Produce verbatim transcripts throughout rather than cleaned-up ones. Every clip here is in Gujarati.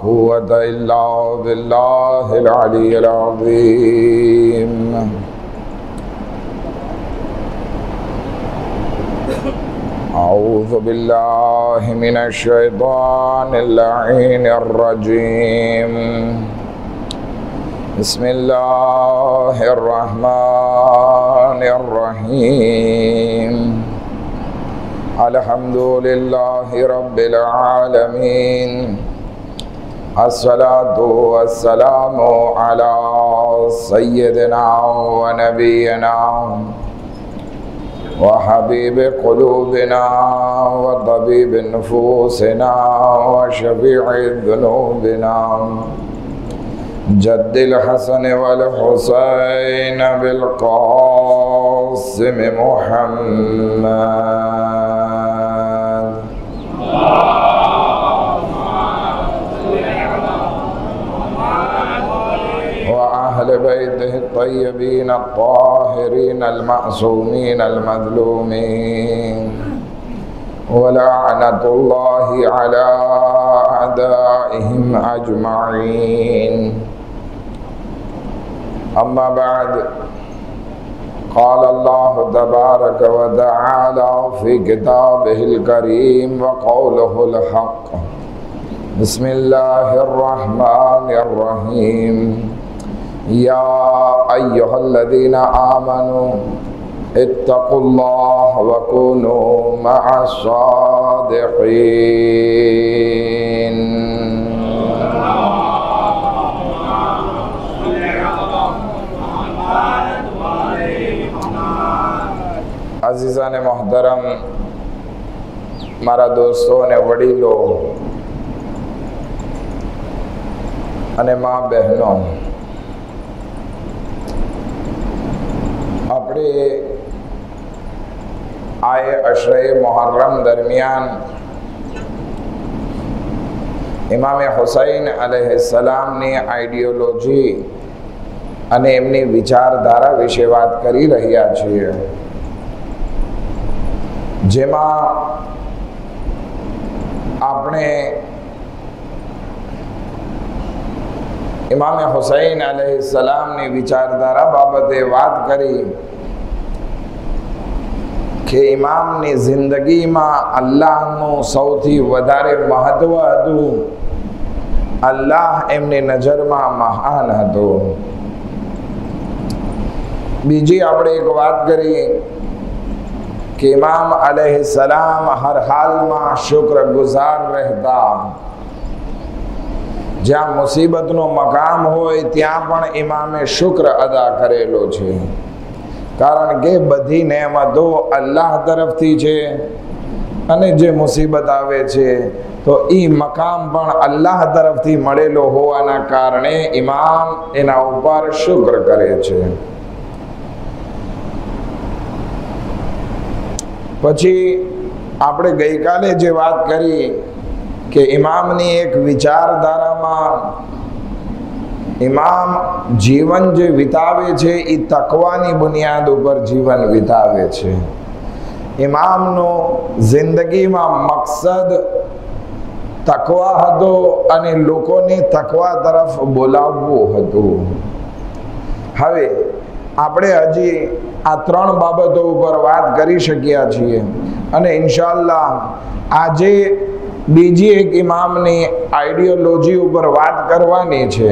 قوة إلا بالله العلي العظيم أعوذ بالله من الشيطان اللعين الرجيم بسم الله الرحمن الرحيم الحمد لله رب العالمين الصلاة والسلام على سيدنا ونبينا وحبيب قلوبنا وطبيب نفوسنا وشفيع ذنوبنا جد الحسن والحسين بالقاسم محمد وأهل بيته الطيبين الطاهرين المعصومين المظلومين ولعنة الله على أعدائهم أجمعين أما بعد قال الله تبارك وتعالى في كتابه الكريم وقوله الحق بسم الله الرحمن الرحيم يا أيها الذين آمنوا اتقوا الله وكونوا مع الصادقين अज़ीज़ान मोहतरम, मारा दोस्तों ने वडीलो अने माँ बहनों, अपने आए अशरे मुहर्रम दरमियान इमाम हुसैन अलैहिस्सलाम ने आइडियोलॉजी अने एमनी विचारधारा विषे बात करी रह्या छीए। जेमा आपणे इमाम हुसैन अलैहिस्सलाम ने विचारधारा बाबते बात करी कि इमाम ने जिंदगी में अल्लाह नो सौथी वधारे महत्व हतुं, अल्लाह एमनी नजर में महान हतो। बीजी आपणे एक बात करी कि इमाम अलैहिस्सलाम हर हाल में शुक्र गुजार रहता। ज्यां मुसीबत नो मकाम होय त्यां पण इमामे शुक्र अदा करेलो छे, कारण के बधी नेमतो अल्लाह तरफथी छे अने जे मुसीबत आवे छे तो ई मकाम पण अल्लाह तरफथी मळेलो होवाना कारणे इमाम एना उपर शुक्र करे छे। पछी आपणे गईकाले जे वात करी कि इमामनी एक विचारधारा में इमाम जीवन जे वितावे छे ई तकवानी बुनियाद पर जीवन वितावे छे। इमाम नो जिंदगी में मकसद तकवा हतो अने लोकोने तकवा तरफ बोलाववुं हतुं। हवे आपणे हजी आ त्रण बाबतों पर बात करी शक्या छीए अने इंशाअल्लाह आजे बीजी एक इमाम ने आइडियोलॉजी ऊपर बात करवानी छे।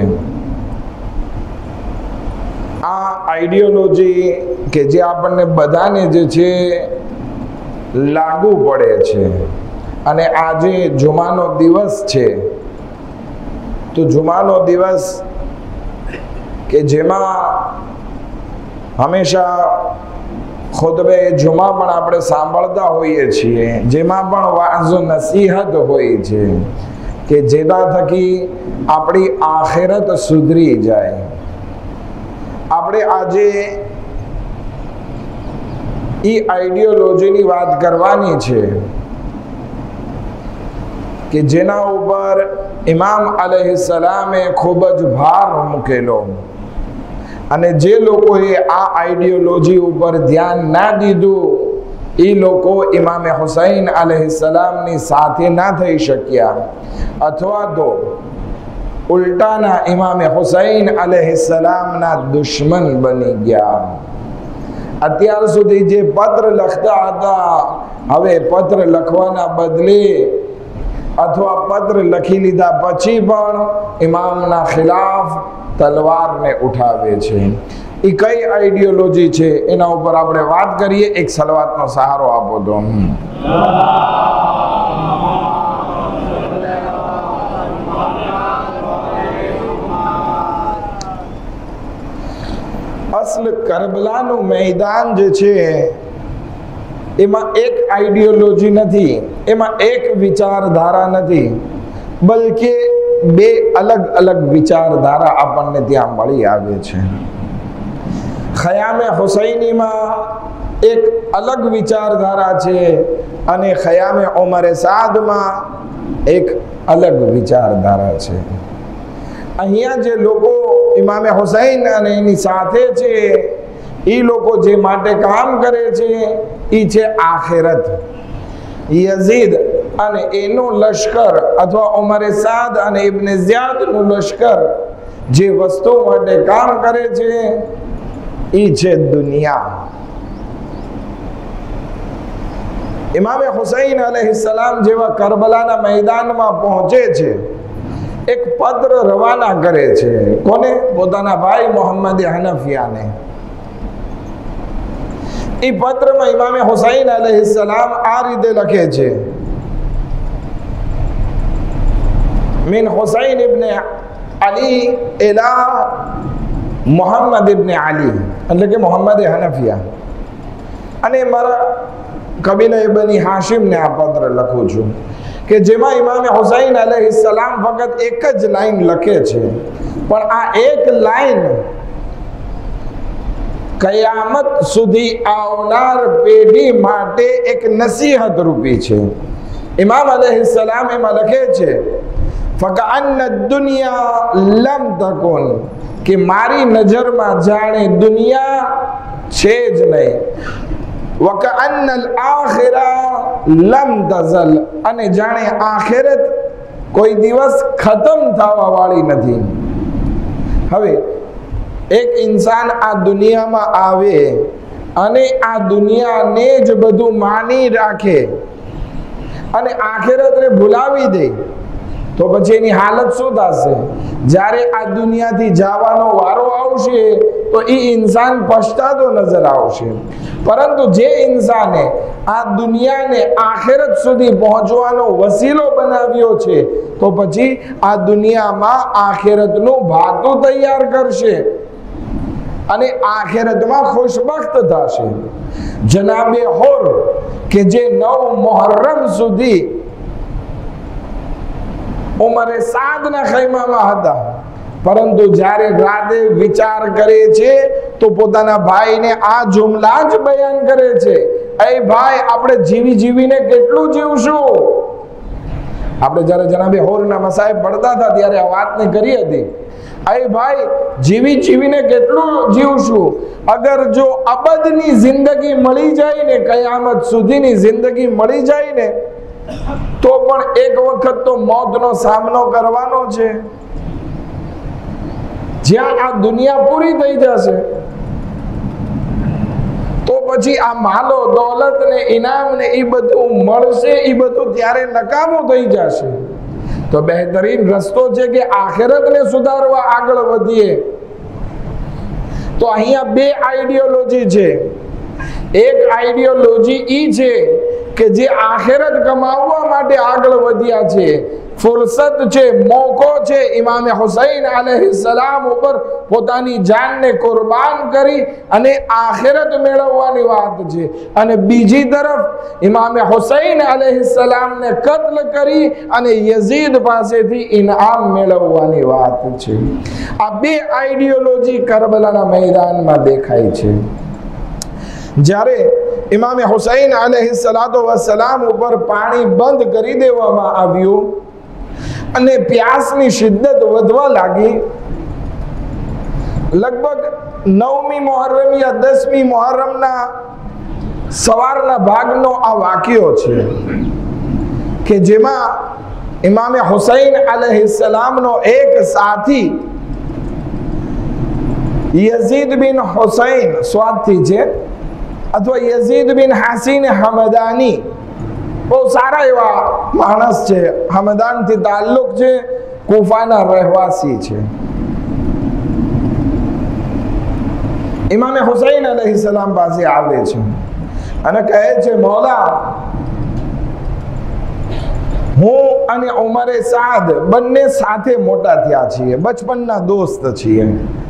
आ आइडियोलॉजी के जे आपने बधाने जे छे लागू पड़े छे अने आजे जुमानो दिवस छे तो जुमानो दिवस के जेमा हमेशा खुतबे जुमा पण आपणे सांभळता होईए छीए, जेमा पण वाज़ नसीहत होय छे के जेना थकी आपणी आखिरत सुधरी जाए। आपणे आजे ई आइडियोलॉजीनी वात करवानी छे कि जेना उपर इमाम अलैहिस्सलामे खूब ज भार मूकेलो अने जे लोकोए आ आइडियोलॉजी ऊपर ध्यान ना दीधुं ई लोको इमाम हुसैन अलैहिस्सलामनी साथे ना थई शक्या, अथवा तो ઉલટાના ઇમામે હુસૈન અલૈહિસ્સલામના દુશ્મન બની ગયા. અત્યાર સુધી જે પત્ર લખતા હતા, હવે પત્ર લખવાના બદલે અથવા પત્ર લખી લીધા પછી પણ ઇમામના ખિલાફ તલવારને ઉઠાવે છે. એ કઈ આઈડિયોલોજી છે એના ઉપર આપણે વાત કરીએ. એક સલવાતનો સહારો આપો તો. અસલ કરબલાનું મેદાન જે છે એમાં એક આઈડિયોલોજી નથી, એમાં એક વિચારધારા નથી, બલકે બે અલગ અલગ વિચારધારા આપણને ત્યાં મળી આવે છે. ખયામે હુસૈનીમાં એક અલગ વિચારધારા છે અને ખયામે ઉમરે સાદમાં એક અલગ વિચારધારા છે. અહીંયા જે લોકો ઇમામે હુસૈન અને એની સાથે છે, એ લોકો જે માટે કામ કરે છે એ છે આખિરત. યઝીદ અને એનો લશ્કર અથવા ઉમરે સાદ અને ઇબ્ને ઝિયાદનું લશ્કર જે વસ્તુ માટે કામ કરે છે એ છે દુનિયા. ઇમામે હુસૈન અલૈહિસ્સલામ જેવા કરબલાના મેદાનમાં પહોંચે છે, એક પત્ર રવાના કરે છે. કોને? પોતાના ભાઈ મોહમ્મદ હનફિયાને. એ પત્રમાં ઇમામે હુસૈન અલૈહિસ્સલામ આ રીતે લખે છે: મિન હુસૈન ઇબ્ન અલી ઇલા મોહમ્મદ ઇબ્ન અલી, એટલે કે મોહમ્મદ હનફિયા, અને મારા કબીલા બની હાશિમને આ પત્ર લખું છું, કે જેમાં ઇમામે હુસૈન અલૈહિસ્સલામ ફક્ત એક જ લાઈન લખે છે, પણ આ એક લાઈન કયામત સુધી આવનાર પેઢી માટે એક નસીહત રૂપી છે. ઇમામ અલૈહિસ્સલામ એમાં લખે છે: ફકઅન્ન દુનિયા લમ તકુન, કે મારી નજરમાં જાણે દુનિયા છે જ નહીં. વકઅન્ન અલ-આખિરા લમ તઝલ, અને જાણે આખિરત કોઈ દિવસ ખતમ થવા વાળી નથી. હવે એક ઇન્સાન આ દુનિયામાં આવે અને આ દુનિયાને જ બધું માની રાખે અને આખિરતને ભૂલાવી દે, તો પછી એની હાલત શું થશે? જ્યારે આ દુનિયાથી જવાનો વારો આવશે તો એ ઇન્સાન પછતાતો નજર આવશે. પરંતુ જે ઇન્સાને આ દુનિયાને આખિરત સુધી પહોંચવાનો વસીલો બનાવ્યો છે, તો પછી આ દુનિયામાં આખિરતનું ભાતું તૈયાર કરશે અને આખિરતમાં ખુશબખ્ત થશે. જનાબે હોર કે જે નવ મુહર્રમ સુધી ઉમરે સાદના ખૈમામાં હતા, પરંતુ જ્યારે રાતે વિચાર કરે છે તો પોતાના ભાઈને આ જુમલા જ બયાન કરે છે: એ ભાઈ, આપણે જીવી જીવીને કેટલું જીવશું? આપણે જ્યારે જનાબે હોરના મસાહેબ પડતા હતા ત્યારે આ વાતને કરી હતી. એ ભાઈ, જીવી જીવીને કેટલું જીવશું? અગર જો અબદની જિંદગી મળી જાય ને, કયામત સુધીની જિંદગી મળી જાય ને, તો પણ એક વખત તો મોતનો સામનો કરવાનો છે. જ્યાં આ દુનિયા પૂરી થઈ જશે તો પછી આ માલો દોલત ને ઇનામ ને એ બધું મળશે, એ બધું ત્યારે નકામું થઈ જશે. તો બહેતરીન રસ્તો છે કે આખિરતને સુધારવા આગળ વધીએ. તો અહીંયા બે આઈડિયોલોજી છે. એક આઈડિયોલોજી ઈ છે કે જે આખિરત કમાવવા માટે આગળ વધ્યા છે, ફુરસત છે, મોકો છે, ઇમામે હુસૈન અલૈહિસ્સલામ ઉપર પોતાની જાનને કુરબાન કરી અને આખિરત મેળવવાની વાત છે. અને બીજી તરફ ઇમામે હુસૈન અલૈહિસ્સલામને કત્લ કરી અને યઝીદ પાસેથી ઇનામ મેળવવાની વાત છે. આ બે આઈડિયોલોજી કરબલાના મેદાનમાં દેખાય છે. જ્યારે ઇમામે હુસૈન અલૈહિસ્સલાતુ વસ્સલામ ઉપર પાણી બંધ કરી દેવામાં આવ્યું અને પ્યાસની શિદ્દત વધવા લાગી, લગભગ નવમી મુહર્રમ યા દસમી મુહર્રમના સવારના ભાગનો આ વાક્યો છે કે જેમાં ઇમામે હુસૈન અલૈહિસ્સલામનો એક સાથી યઝીદ બિન હુસૈન સ્વાથી છે, અથવા યઝીદ બિન હાસીન હમદાની, બહુ સારા એવા માણસ છે, હમદાનથી તાલ્લુક છે, કુફાના રહેવાસી છે. ઇમામે હુસૈન અલૈહિસ્સલામ પાસે આવે છે અને કહે છે, મૌલા, હું અને ઉમરે સાદ બંને સાથે મોટા થયા છીએ, બચપનના દોસ્ત છીએ.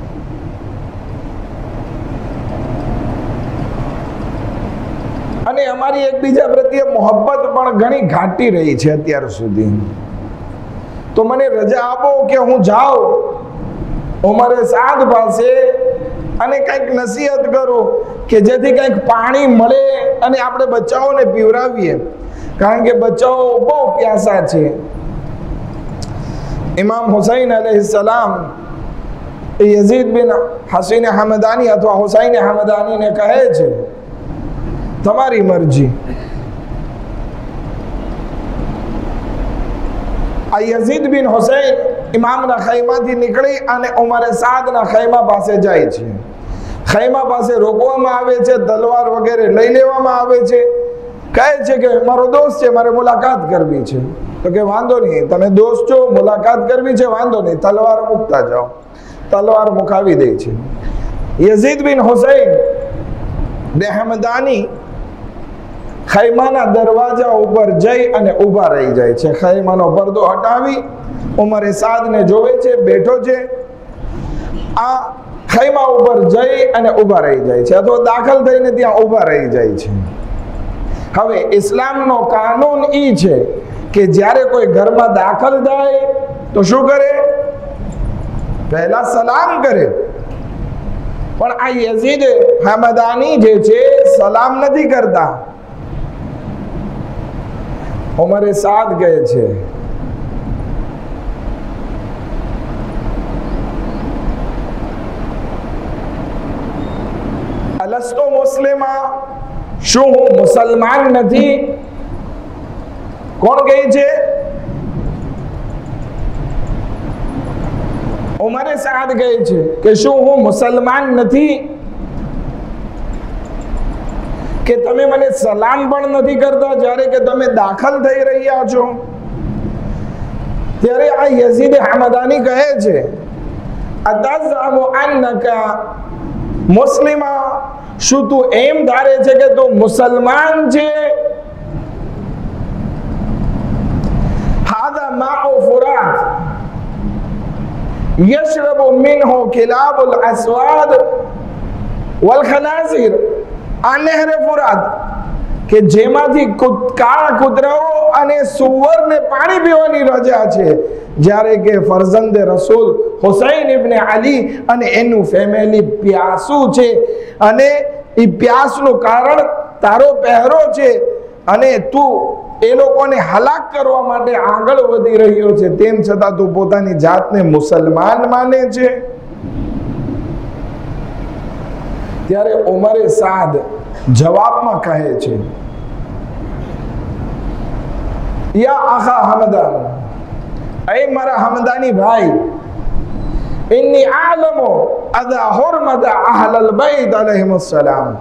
અને અમારી એકબીજા પ્રત્યે મોહબ્બત પણ ઘણી ઘાટી રહી છે અત્યાર સુધી. તો મને રજા આપો કે હું જાઉં ઉમરે સાદ પાસે અને કંઈક નસીહત કરું કે જેથી કંઈક પાણી મળે અને આપણે બચ્ચાઓને પીવડાવીએ, કારણ કે બચ્ચાઓ બહુ પ્યાસા છે. ઇમામ હુસૈન અલૈહિસ્સલામ યઝીદ બિન હસીન હમદાની અથવા હુસૈન હમદાનીને કહે છે, તમારી મરજી. આ યઝીદ બિન હુસૈન ઇમામના ખૈમાથી નીકળી અને ઉમરે સાદના ખૈમા પાસે જાય છે. ખૈમા પાસે રોકવામાં આવે છે, તલવાર વગેરે લઈ લેવામાં આવે છે. કહે છે કે મારો દોસ્ત છે, મારે મુલાકાત કરવી છે. તો કે વાંધો નહીં, તમે દોસ્ત છો, મુલાકાત કરવી છે, વાંધો નહીં, તલવાર મૂકતા જાઓ. તલવાર મુકાવી દે છે. યઝીદ બિન હુસૈન હમદાની ખૈમાના દરવાજા ઉપર જઈ અને ઊભા રહી જાય છે. ખૈમાનો પડદો હટાવી ઉમરે સાદને જોવે છે, બેઠો છે. આ ખૈમા ઉપર જઈ અને ઊભા રહી જાય છે, અથવા દાખલ થઈને ત્યાં ઊભા રહી જાય છે. હવે ઇસ્લામનો કાનૂન ઈ છે કે જ્યારે કોઈ ઘરમાં દાખલ થાય તો શું કરે? પહેલા સલામ કરે. પણ આ યઝીદ હમદાની જે છે સલામ નથી કરતા. ઉમરે સાદ કહે છે, અલસ્તો મુસ્લિમા, શું હું મુસલમાન નથી? કોણ કહે છે? ઉમરે સાદ કહે છે કે શું હું મુસલમાન નથી કે તમે મને સલામ પણ નથી કરતા જ્યારે કે તમે દાખલ થઈ રહ્યા છો? ત્યારે આ યઝીદ હમદાની કહે છે, અતઝઅમુ અન્નકા મુસ્લિમા, શું તું એમ ધારે છે કે તું મુસલમાન છે? હાદા માઉ ફુરાત યશરબુ મિનહુ કિલાબુલ અસ્વાદ વલ ખનાઝીર. આ નહેરે ફુરાત કે જેમાંથી કાળા કૂતરાઓ અને સુવરને પાણી પીવાની રજા છે, જ્યારે કે ફરઝંદ રસૂલ હુસૈન ઇબ્ન અલી અને એનું ફેમિલી પ્યાસુ છે, અને એ પ્યાસનું કારણ તારો પહેરો છે, અને તું એ લોકોને હલાક કરવા માટે આગળ વધી રહ્યો છે, તેમ છતાં તું પોતાની જાતને મુસલમાન માને છે? ત્યારે ઉમરે સાદ જવાબમાં કહે છે, યા આખા હમદાન, એ મારા હમદાની ભાઈ, ઇન્ની આલમુ અદા હુરમત અહલલ બૈત અલૈહિમુસ સલામ,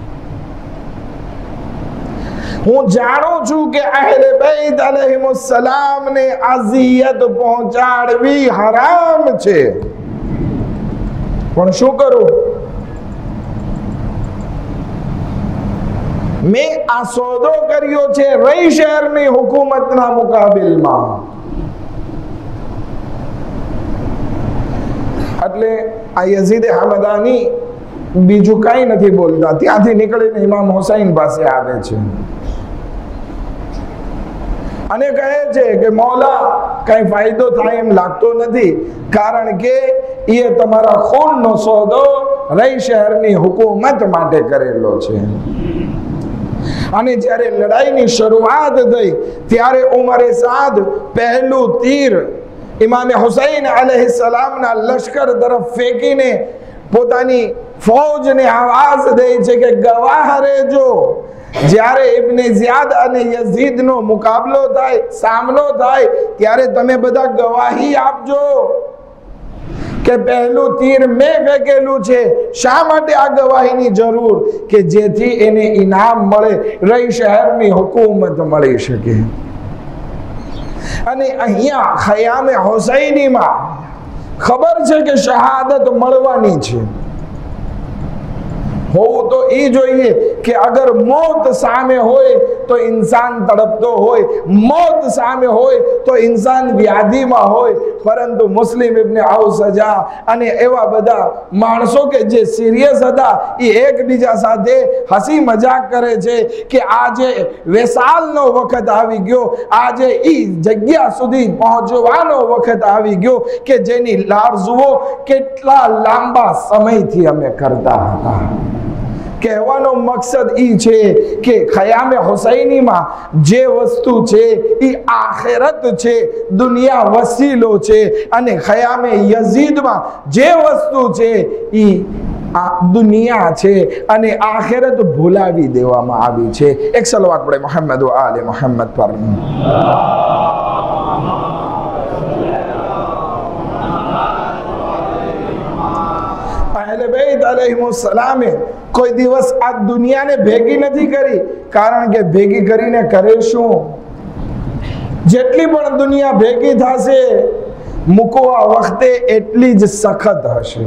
હું જાણું છું કે અહેલે બૈત અલૈહિમુસ સલામ ને અઝિયત પહોંચાડવી હરામ છે, પણ શું કરું? મેં આ સોદો કર્યો છે રઈ શહેરની હુકુમતના મુકાબિલમાં. એટલે આ યઝીદ હમદાની બીજું કઈ નથી બોલતા, ત્યાંથી નીકળીને ઇમામ હુસૈન પાસે આવે છે અને કહે છે કે મૌલા, કઈ ફાયદો થાય એમ લાગતો નથી, કારણ કે એ તમારા ખૂનનો સોદો રઈ શહેરની હુકુમત માટે કરેલો છે. અને જ્યારે લડાઈની શરૂઆત થઈ ત્યારે ઉમરે સાદ પહેલું તીર ઇમામે હુસૈન અલૈહિસ્સલામના લશ્કર તરફ ફેંકીને પોતાની ફૌજને આવાજ દે છે કે ગવાહ રહેજો જ્યારે ઇબ્ને ઝિયાદ અને યઝીદનો મુકાબલો થાય, સામનો થાય, ત્યારે તમે બધા ગવાહી આપજો કે પહેલું તીર મેં ફેંકેલું છે. શા માટે આ ગવાહીની જરૂર? કે જેથી એને ઇનામ મળે, રહી શહેરની હુકુમત મળી શકે. અને અહીંયા ખયામે હુસૈનીમાં ખબર છે કે શહાદત મળવાની છે. હોવું તો એ જોઈએ કે અગર મોત સામે હોય તો ઇન્સાન તડપતો હોય, મોત સામે હોય તો ઇન્સાન વ્યાધિમાં હોય. પરંતુ મુસ્લિમ ઇબ્ને ઔસજા અને એવા બધા માણસો કે જે સિરિયસ હતા, એ એકબીજા સાથે હસી મજાક કરે છે કે આજે વેસાલનો વખત આવી ગયો, આજે એ જગ્યા સુધી પહોંચવાનો વખત આવી ગયો કે જેની લારઝુઓ કેટલા લાંબા સમયથી અમે કરતા હતા. કહેવાનો મકસદ ઈ છે કે ખયામે હુસૈનીમાં જે વસ્તુ છે એ આખિરત છે, દુનિયા વસીલો છે. અને ખયામે યઝીદમાં જે વસ્તુ છે એ આ દુનિયા છે અને આખિરત ભૂલાવી દેવામાં આવી છે. એક સલવાત પડે મોહમ્મદ વ આલે મોહમ્મદ પર. અહલે બેત अलैहिस्सलाम કોઈ દિવસ આ દુનિયાને ભેગી નથી કરી, કારણ કે ભેગી કરીને કરે શું? જેટલી પણ દુનિયા ભેગી થશે મૂકવા વખતે એટલી જ સખત હશે.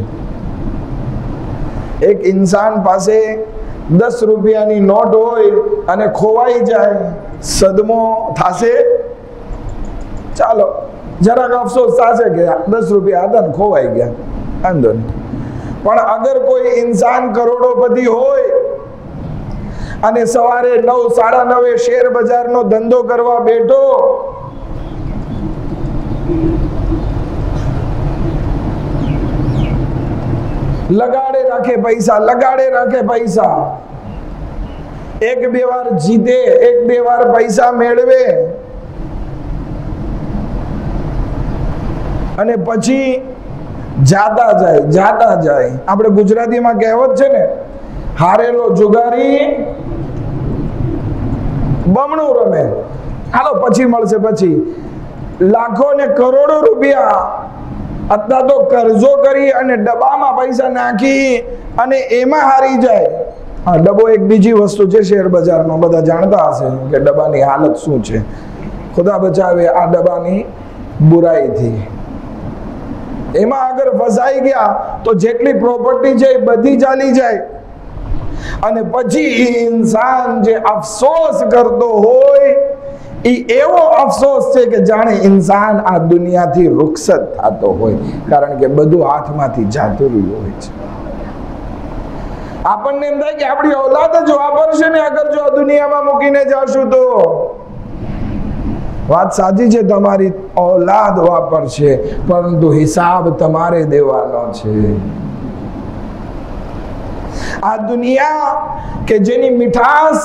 એક ઇન્સાન પાસે દસ રૂપિયાની નોટ હોય અને ખોવાઈ જાય, સદમો થશે? ચાલો જરાક અફસોસ થશે કે દસ રૂપિયા હતા ને ખોવાઈ ગયા, વાંધો નહીં. પણ અગર કોઈ ઇન્સાન કરોડોપતિ હોય અને સવારે નવ સાડા નવે શેર બજારનો ધંધો કરવા બેઠો, લગાડે રાખે પૈસા, લગાડે રાખે પૈસા, એક બે વાર જીતે, એક બે વાર પૈસા મેળવે અને પછી જાતા જાય જાતા જાય. આપણે ગુજરાતીમાં કહેવત છે ને, હારેલો જુગારી બમણું રમે, હાલો પછી મળશે. પછી લાખો ને કરોડો રૂપિયા અથવા તો કરજો કરી અને ડબ્બામાં પૈસા નાખી અને એમાં હારી જાય. હા, ડબ્બો એક બીજી વસ્તુ છે શેર બજારનો, બધા જાણતા હશે કે ડબ્બાની હાલત શું છે. ખુદા બચાવે આ ડબ્બાની બુરાઈથી. એમાં અગર ફસાઈ ગયા તો જેટલી પ્રોપર્ટી છે એ બધી ચાલી જાય. અને પછી ઇન્સાન જે અફસોસ કરતો હોય એ એવો અફસોસ છે કે જાણે ઇન્સાન આ દુનિયાથી રૂખસત થતો હોય, કારણ કે બધું હાથમાંથી જતું રહ્યું હોય છે. આપણને એમ થાય કે આપણી औलाद જ વાપરશે ને અગર જો આ દુનિયામાં મૂકીને જાશું તો. વાત સાચી છે તમારી, औलाद વાપરશે, પરંતુ હિસાબ તમારે દેવાનો છે. આ દુનિયા કે જેની મીઠાસ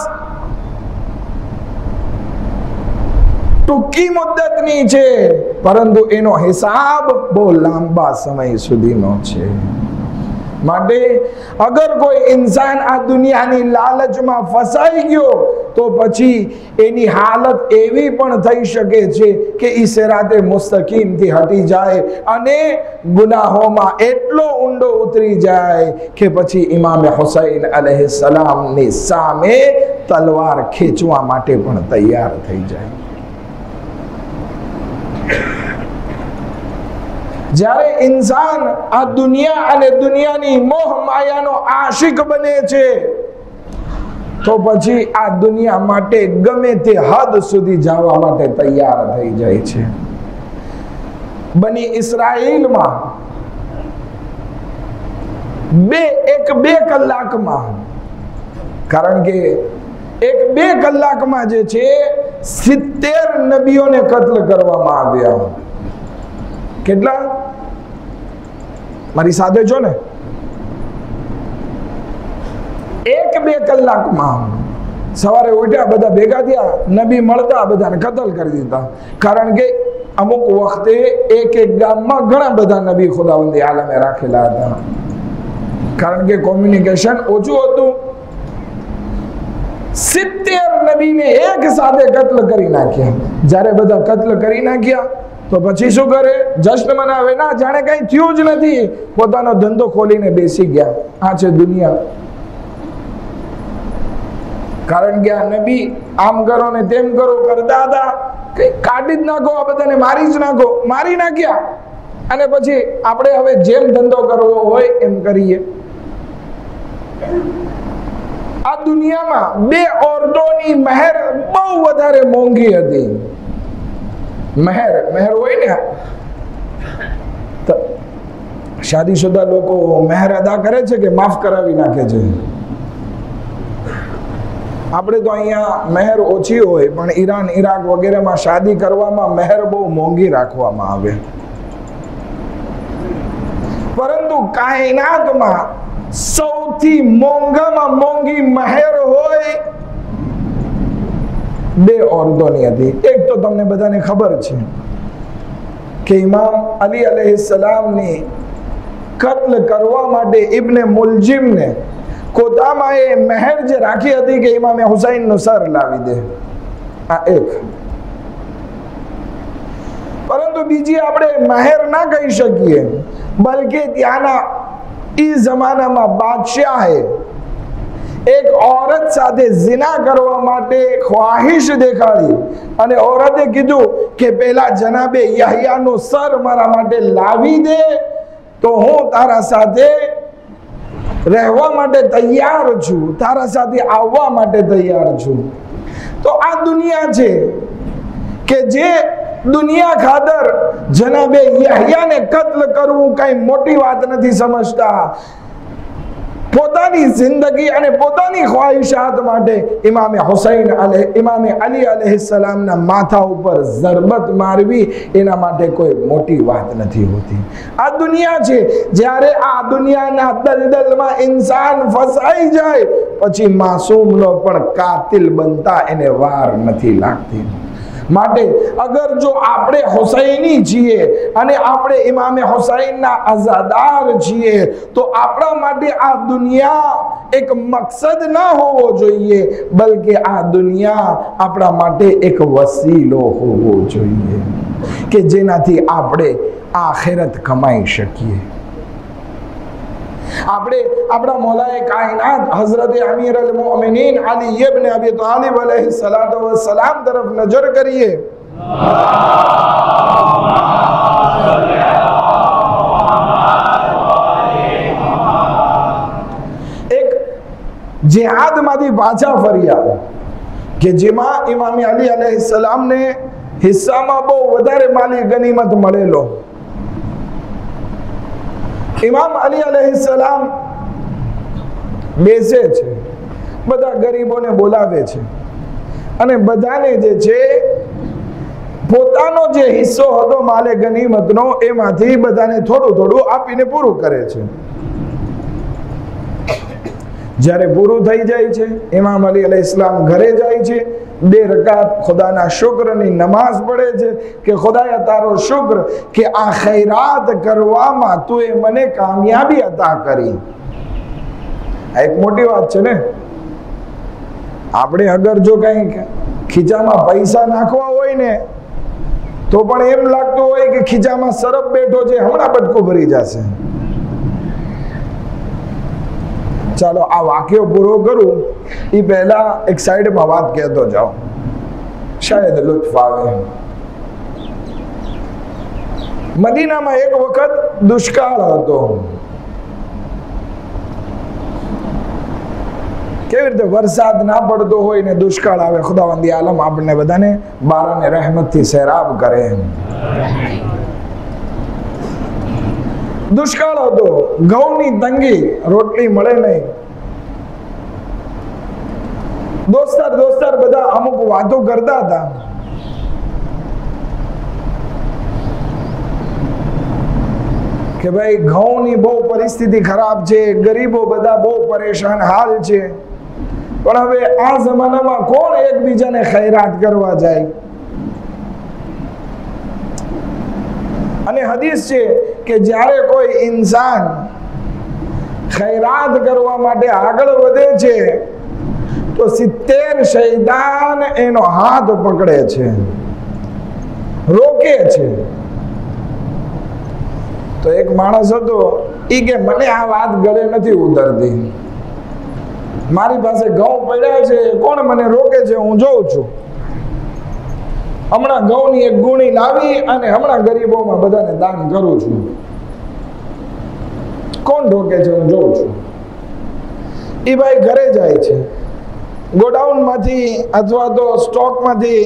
ટૂંકી મુદ્દતની છે, પરંતુ એનો હિસાબ બહુ લાંબા સમય સુધીનો છે. માટે અગર કોઈ ઇન્સાન આ દુનિયાની લાલચમાં ફસાઈ ગયો તો પછી એની હાલત એવી પણ થઈ શકે છે કે ઈ સિરાતે મુસ્તકીમથી હટી જાય અને ગુનાહોમાં એટલો ઊંડો ઉતરી જાય કે પછી ઇમામ હુસૈન અલૈહિસ્સલામની સામે તલવાર ખેંચવા માટે પણ તૈયાર થઈ જાય. જ્યારે ઇન્સાન આ દુનિયા અને દુનિયાની મોહ માયાનો આશિક બને છે તો પછી આ દુનિયા માટે ગમે તે હદ સુધી જવા માટે તૈયાર થઈ જાય છે. બની ઇસ્રાઈલમાં બે એક બે કલાકમાં, કારણ કે એક બે કલાકમાં જે છે સિત્તેર નબીઓને કત્લ કરવામાં આવ્યા. કેટલા? મારી સાથે છો ને? એક બે કલાકમાં સવારે ઉઠ્યા, બધા ભેગા થયા, નબી મળતા, બધાને કતલ કરી દીધા. કારણ કે અમુક વખતે એક એક ગામમાં ઘણા બધા નબી ખુદાવંદી આલમે રાખેલા હતા, કારણ કે કોમ્યુનિકેશન ઓછું હતું. સિત્તેર નબીને એક સાથે કત્લ કરી નાખ્યા. જ્યારે બધા કત્લ કરી નાખ્યા તો પછી શું કરે? જશ્ન મનાવે. ના, જાણે કઈ થયું જ નથી. પોતાનો ધંધો ખોલીને બેસી ગયા. આ છે દુનિયા. કારણ કે આ નબી આમ કરો ને તેમ કરો કરતા હતા. કઈ કાઢી જ નાખો, આ બધાને મારી જ નાખો. મારી નાખ્યા અને પછી આપણે હવે જેમ ધંધો કરવો હોય એમ કરીએ. આ દુનિયામાં બે ઓરતોની મહેર બહુ વધારે મોંઘી હતી. મહેર મહેર હોય ને, શાદીશુદા લોકો મહેર અદા કરે છે કે માફ કરાવી નાખે છે? આપણે તો અહીંયા મહેર ઓછી હોય, પણ ઈરાન, ઈરાક વગેરેમાં શાદી કરવામાં મહેર બહુ મોંઘી રાખવામાં આવે. પરંતુ કાયનાતમાં સૌથી મોંઘામાં મોંઘી મહેર હોય બે ઓરતોની હતી. એક તો તમને બધાને ખબર છે કે ઇમામ અલી અલૈહિસ્સલામની કત્લ કરવા માટે ઇબ્ને મુલજિમને કોતામાં એ મહેર જે રાખી હતી કે ઇમામે હુસૈનનું સર લાવી દે. આ એક. પરંતુ બીજી આપણે મહેર ના કહી શકીએ, બલકે ત્યાંના ઈ જમાનામાં બાદશાહે એક औरत સાથે ઝિના કરવા માટે ખ્વાહિશ દેખાડી અને औरते કીધું કે પેલા જનાબે યહયાનું સર મારા માટે લાવી દે તો હું તારા સાથે રહેવા માટે તૈયાર છું, તારા સાથે આવવા માટે તૈયાર છું. તો આ દુનિયા છે કે જે દુનિયા ખાતર જનાબે યહયાને કત્લ કરવું કઈ મોટી વાત નથી સમજતા. પોતાની જિંદગી અને પોતાની ખ્વાહિશાત માટે ઇમામે હુસૈન અલે ઇમામે અલી અલૈહિસ્સલામના માથા ઉપર ઝરબત મારવી એના માટે કોઈ મોટી વાત નથી હોતી. આ દુનિયા છે. જ્યારે આ દુનિયાના દલદલમાં ઇન્સાન ફસાઈ જાય પછી માસૂમનો પણ કાતિલ બનતા એને વાર નથી લાગતી. માટે અગર જો આપણે હુસૈની છીએ અને આપણે ઇમામે હુસૈનના અઝાદાર છીએ તો આપણા માટે આ દુનિયા એક મકસદ ના હોવો જોઈએ, બલકે આ દુનિયા આપણા માટે એક વસીલો હોવો જોઈએ કે જેનાથી આપણે આખિરત કમાઈ શકીએ. આપણે આપણા મૌલાએ કાયનાત હઝરત અમીર અલ મોમિનીન અલી ઇબ્ન અબી તાલિબ अलैहि सलातो व सलाम तरफ नजर करिए. એક જિહાદમાંથી પાછા ફર્યા કે જેમાં ઇમામ અલી अलैहि सलाम ને હિસ્સામાં બહુ વધારે માલી ગનીમત મળેલો. ઇમામ અલી અલૈહિસ્સલામ બેસે છે, બધા ગરીબોને બોલાવે છે અને બધાને જે છે પોતાનો જે હિસ્સો હતો માલે ગનીમતનો એમાંથી બધાને થોડું થોડું આપીને પૂરું કરે છે. જ્યારે પૂરું થઈ જાય છે ઇમામ અલી અલૈહિસ્સલામ ઘરે જાય છે, બે રકાત ખુદાના શુક્રની નમાઝ પડે છે કે ખુદાએ તારો શુક્ર કે આ ખૈરાત કરવામાં તું એ મને કામયાબી અતા કરી. આ એક મોટી વાત છે ને. આપણે અગર જો કંઈક ખીચામાં પૈસા નાખવા હોય ને તો પણ એમ લાગતું હોય કે ખીચામાં સરપ બેઠો છે, હમણાં બટકું ભરી જશે. ચાલો આ વાક્યો પૂરો કરું એ પહેલા એક સાઈડમાં વાત કહેતો જાઓ, શાયદ લુત્ફ આવે. મદીનામાં એક વખત દુષ્કાળ હતો. કેવી રીતે વરસાદ ના પડતો હોય ને દુષ્કાળ આવે. ખુદાવંદી આલમ આપણને બધાને બારાને રહેમતથી સૈરાબ કરે. દુષ્કાળ હતો, ઘઉંની તંગી, રોટલી મળે નહીં. દોસ્તાર દોસ્તાર બધા અમુક વાતો કરતા હતા. કે ભાઈ ઘઉંની બહુ પરિસ્થિતિ ખરાબ છે, ગરીબો બધા બહુ પરેશાન હાલ છે, પણ હવે આ જમાનામાં કોણ એકબીજાને ખૈરાત કરવા જાય. અને હદીસ છે કે જ્યારે કોઈ ઇન્સાન ખૈરાત કરવા માટે આગળ વધે છે તો સિત્તેર શૈતાન એનો હાથ પકડે છે, રોકે છે. તો એક માણસ હતો, ઈ કે મને આ વાત ગળે નથી ઉતરતી, મારી પાસે ઘઉં પડ્યા છે, કોણ મને રોકે છે, હું જોઉં છું. હમણાં ઘઉંની એક ગુણી લાવી અને હમણાં ગરીબોમાં બધાને દાન કરું છું. કોણ રોકે છે, હું જોઉં છું. એ ભાઈ ઘરે જાય છે, ગોડાઉન માંથી અથવા તો સ્ટોક માંથી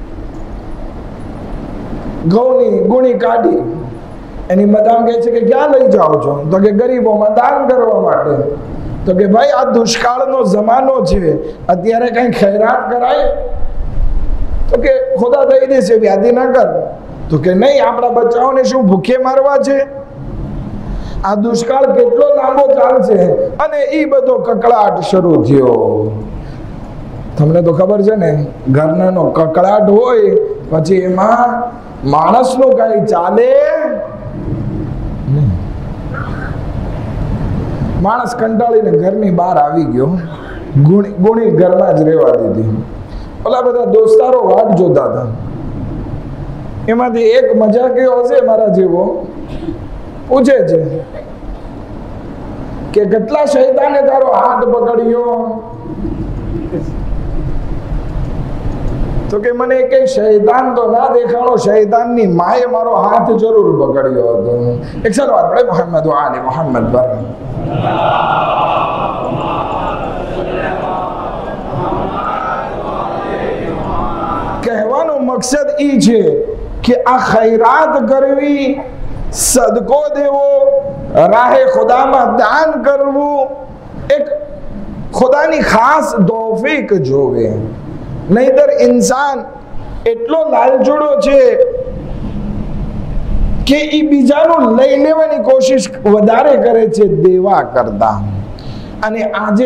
ઘઉંની ગુણી કાઢી એની મદામ કહે છે કે ક્યાં લઈ જાઓ છો? તો કે ગરીબોમાં દાન કરવા માટે. તો કે ભાઈ આ દુષ્કાળનો જમાનો છે, અત્યારે કઈ ખૈરાત કરાય? તો કે ખુદા દઈ દેશે, વ્યાધિ ના કર. તો કે નહીં, આપણા બચ્ચાઓને શું ભૂખે મારવા છે? આ દુષ્કાળ કેટલો લાંબો ચાલશે? અને એ બધો કકળાટ શરૂ થયો. તમને તો ખબર છે ને, ઘરનાનો કકળાટ હોય પછી એમાં માણસનું કઈ ચાલે. માણસ કંટાળીને ઘરની બહાર આવી ગયો, ગુણી ગુણી ઘરમાં જ રહેવા દીધી. ઓલા બધા દોસ્તારો વાટ જોતા હતા. એમાંથી એક મજાકીયો હશે મારા જેવો, પૂછે છે કે કેટલા શૈતાને તારો હાથ પકડ્યો? તો કે મને કઈ શૈતાન તો ના દેખાણો, શૈતાનની માએ મારો હાથ જરૂર પકડ્યો હતો. એક સલવાત પડે મોહમ્મદ આલે મોહમ્મદ પર. કહેવાનો મકસદ ઈ છે કે આ ખૈરાત કરવી, સદકો દેવો, રાહે ખુદામાં દાન કરવું, એક ખુદાની ખાસ તૌફીક જોવે. નહીતર ઇન્સાન એટલો લાલચુડો છે કે એ બીજાનું લઈ લેવાની કોશિશ વધારે કરે છે દેવા કરતા. અને આજે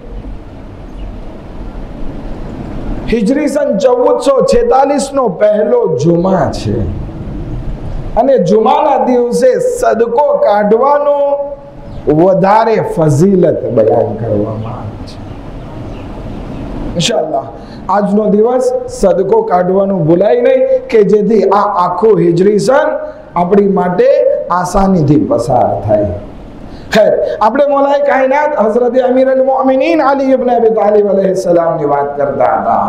હિજરી સન ચૌદસો છેતાલીસ નો પહેલો જુમા છે અને જુમાના દિવસે સદકો કાઢવાનો વધારે ફઝીલત બયાન કરવામાં આવે છે. ઇન્શાઅલ્લાહ આજનો દિવસ સદકો કાઢવાનું ભૂલાય નહીં, કે જેથી આ આખો હિજરી સન આપણી માટે આસાનીથી પસાર થાય. ખેર, આપણે મૌલાએ કાયનાત હઝરત અમીર અલ મોમિનીન અલી ઇબ્ન અબી તાલિબ अलैहिस्सलाम ની વાત કરતા હતા.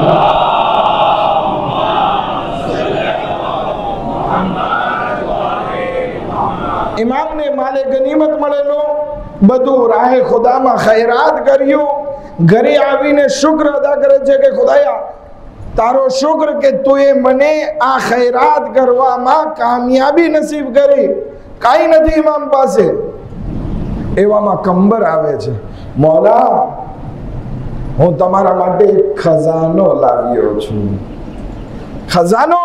ઇમામને માલે ગનીમત મળેલો, બધું રાહે ખુદામાં ખૈરાત કર્યું. ઘરે આવીને શુક્ર અદા કરે છે કે ખુદાયા તારો શુક્ર કે તુએ મને આ ખૈરાત કરવામાં કામયાબી નસીબ કરી. કાઈ નથી ઇમામ પાસે. એવામાં કંબર આવે છે, મૌલા હું તમારા માટે એક ખજાનો લાવ્યો છું. ખજાનો?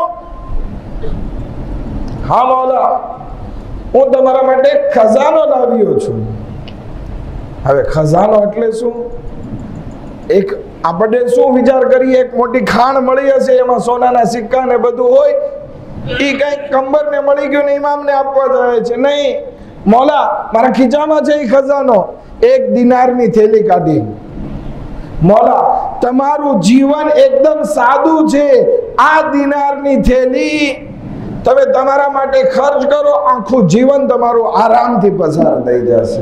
હા મૌલા, હું તમારા માટે એક ખજાનો લાવ્યો છું. હવે ખજાનો એટલે શું? એક આપણે શું વિચાર કરીએ, એક મોટી ખાણ મળી હશે, એમાં સોનાના સિક્કા ને બધું હોય, એ કઈ કંબર ને મળી ગયું ને ઇમામને આપવા જાય છે. નહીં મૌલા, મારા ખીચામાં છે એ ખજાનો. એક દિનારની થેલી કાઢી. મૌલા તમારું જીવન એકદમ સાદું છે, આ દિનારની થેલી તમે તમારા માટે ખર્ચ કરો, આખું જીવન તમારું આરામથી પસાર થઈ જશે.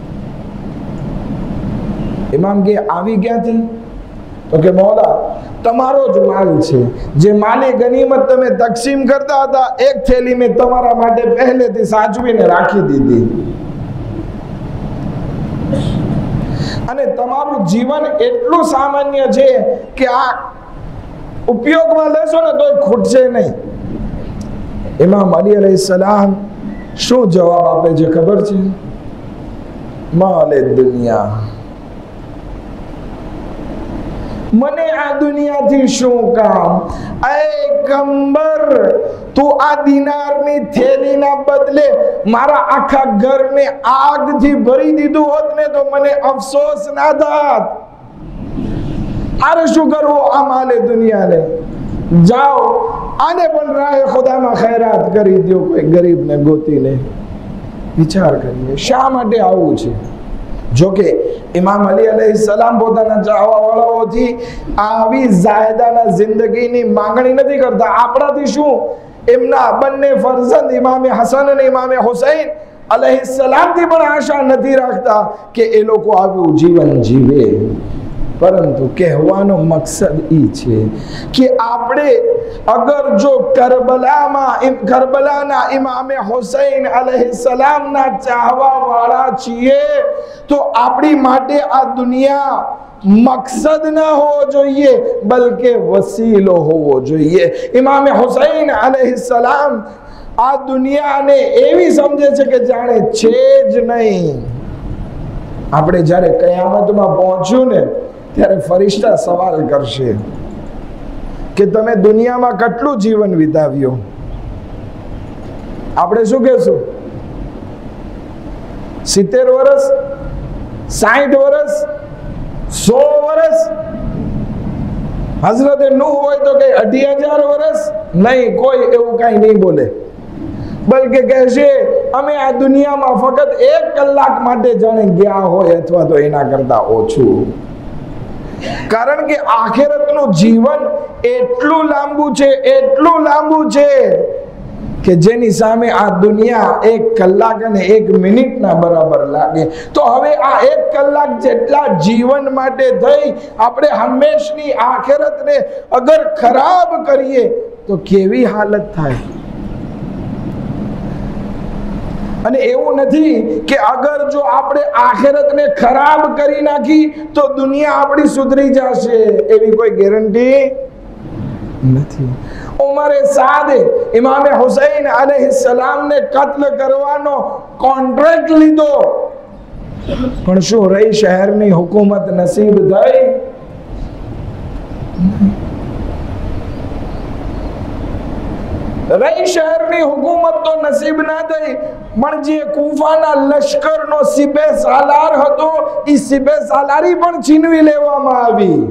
ઇમામ કે આવી ક્યાંથી? તો કે મૌલા તમારો જ માલ છે, જે માલે ગનીમત તમે તકસીમ કરતા હતા, એક થેલી મેં તમારા માટે પહેલેથી સાચવીને રાખી દીધી. અને તમારું જીવન એટલું સામાન્ય છે કે આ ઉપયોગમાં લેશો ને તોય ખૂટશે નહીં. ઇમામ અલી अलैहिस्सलाम શું જવાબ આપે છે ખબર છે? માલે દુનિયા, મને આ દુનિયાથી શું કામ? એ કંબર, તું આ દિનારની થેલીના બદલે મારા આખા ઘરને આગથી ભરી દીધું હોત ને તો મને અફસોસ ના થાત. આરે શું કરવું આ માલે દુનિયાને? જાઓ આને પણ રાહે ખુદામાં ખૈરાત કરી દો, કોઈ ગરીબને ગોતીને. વિચાર કરીએ શા માટે આવું છે. જો કે ઇમામ અલી અલૈહિસ્સલામ પોતાના ચાહવાવાળાઓથી આવી જાયદાના જિંદગીની માંગણી નથી કરતા. આપણાથી શું, એમના બંને ફરઝંદ ઇમામે હસન અને ઇમામે હુસૈન અલૈહિસ્સલામથી પણ આશા નથી રાખતા કે એ લોકો આવું જીવન જીવે. પરંતુ કહેવાનો મકસદ એ છે કે આપણે અગર જો કરબલામાં કરબલાના ઇમામે હુસૈન અલૈહિસ્સલામના ચાહવા વાળા છીએ તો આપણી માટે આ દુનિયા મકસદ ના હોવો જોઈએ બલકે વસીલો હોવો જોઈએ. ઇમામે હુસૈન અલૈહિસ્સલામ આ દુનિયાને એવી સમજે છે કે જાણે છે જ નહીં. આપણે જ્યારે કયામતમાં પહોંચ્યું ને ત્યારે ફરિશ્તા સવાલ કરશે કે તમે દુનિયામાં કેટલું જીવન વિતાવ્યું. આપણે શું કહેશું? સિત્તેર વર્ષ, સાઠ વર્ષ, સો વર્ષ? હઝરતે નૂહ હોય તો કઈ અઢી હજાર વર્ષ? નહીં, કોઈ એવું કઈ નહીં બોલે. બલકે કહેશે અમે આ દુનિયામાં ફક્ત એક કલાક માટે જાણે ગયા હોય અથવા તો એના કરતા ઓછું. કારણ કે આખિરતનું જીવન એટલું લાંબુ છે, એટલું લાંબુ છે કે જેની સામે આ દુનિયા એક કલાક અને એક મિનિટના બરાબર લાગે. તો હવે આ એક કલાક જેટલા જીવન માટે થઈ આપણે હંમેશની આખિરતને અગર ખરાબ કરીએ તો કેવી હાલત થાય. અને એવું નથી કે અગર જો આપણે આખિરતને ખરાબ કરી નાખી તો દુનિયા આપણી સુધરી જશે, એવી કોઈ ગેરંટી નથી. ઉમરે સાદે ઇમામે હુસૈન અલૈહિસ્સલામને કત્લ કરવાનો કોન્ટ્રાક્ટ લીધો, પણ શું રહી શહેરની હુકુમત નસીબ થઈ? રહી શહેરની હુકુમત તો નસીબ ના થઈ, પણ જે કૂફાના લશ્કરનો સિબે સાલાર હતો એ સિબે સાલારી પણ છીનવી લેવામાં આવી.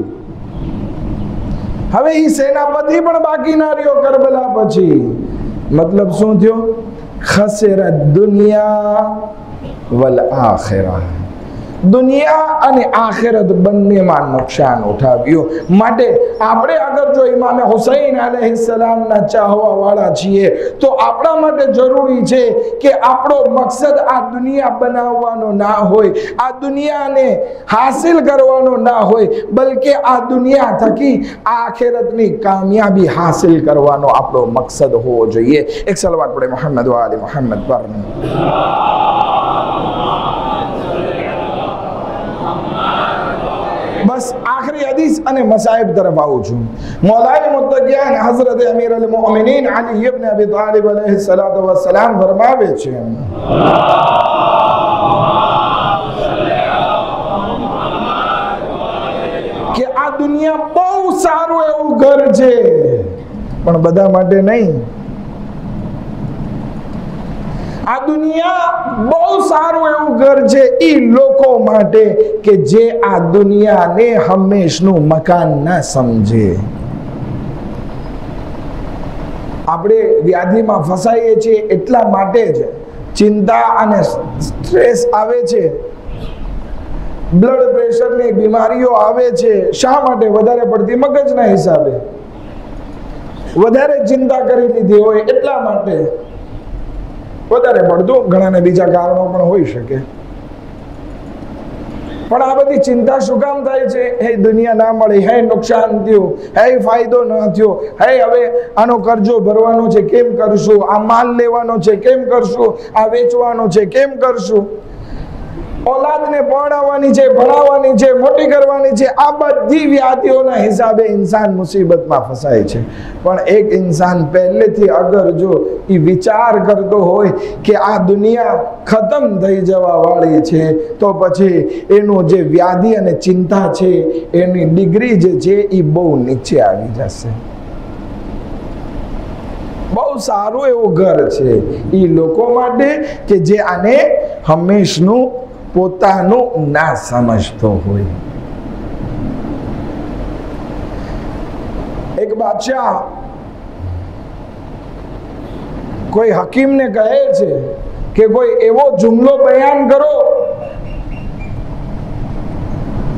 હવે એ સેનાપતિ પણ બાકી ના રહ્યો કરબલા પછી. મતલબ શું થયો? ખસેરા દુનિયા વલ આખિરા. દુનિયા અને આખિરત બંનેમાં નુકસાન ઉઠાવ્યું. માટે આપણે અગર જો ઇમામે હુસૈન અલૈહિસ્સલામના ચાહવા વાળા છીએ તો આપણા માટે જરૂરી છે કે આપણો મકસદ આ દુનિયા બનાવવાનો ના હોય, આ દુનિયાને હાસિલ કરવાનો ના હોય, બલકે આ દુનિયા થકી આખિરતની કામયાબી હાસિલ કરવાનો આપણો મકસદ હોવો જોઈએ. એક સલવાત પડે મોહમ્મદ વ આલે મોહમ્મદ પર. બસ આખરી હદીસ અને મસાઇબ તરફ આવું છું. મૌલાએ મુત્તકિયાન હઝરત અમીર અલ મોમિનીન અલી ઇબ્ન અબી તાલિબ અલૈહિ સલાતુ વસ્સલામ ફરમાવે છે કે આ દુનિયા બહુ સારું એવું ઘર છે, પણ બધા માટે નહીં. આ દુનિયા બહુ સારું એવું ઘર છે એ લોકો માટે કે જે આ દુનિયાને હંમેશનું મકાન ના સમજે. આપણે વ્યાધિમાં ફસાઈએ છીએ એટલા માટે જ ચિંતા અને સ્ટ્રેસ આવે છે, બ્લડ પ્રેશરની બીમારીઓ આવે છે. શા માટે? વધારે પડતી મગજના હિસાબે, વધારે ચિંતા કરી લીધી હોય એટલા માટે. વધારે પડતું ઘણાને બીજા કારણો પણ હોઈ શકે, પણ આ બધી ચિંતા શું કામ થાય છે? હે દુનિયા ના મળી, હે નુકસાન થયું, હે ફાયદો ન થયો, હે હવે આનો કરજો ભરવાનો છે કેમ કરશું, આ માલ લેવાનો છે કેમ કરશું, આ વેચવાનો છે કેમ કરશું, औलादને ભણાવવાની છે, ભણાવવાની છે, મોટી કરવાની છે. આ બધી વ્યાધિઓના હિસાબે ઇન્સાન મુસીબતમાં ફસાય છે. પણ એક ઇન્સાન પહેલેથી અગર જો એ વિચાર કરતો હોય કે આ દુનિયા ખતમ થઈ જવા વાળી છે તો પછી એનું જે વ્યાધિ અને ચિંતા છે એની ડિગ્રી જે છે એ બહુ નીચે આવી જશે. બહુ સારું એવું ઘર છે એ લોકો માટે કે જે આને હંમેશનું પોતાનું ના સમજતો હોય. એક બાદશાહ કોઈ હકીમને કહે છે કે કોઈ એવો જુમલો બયાન કરો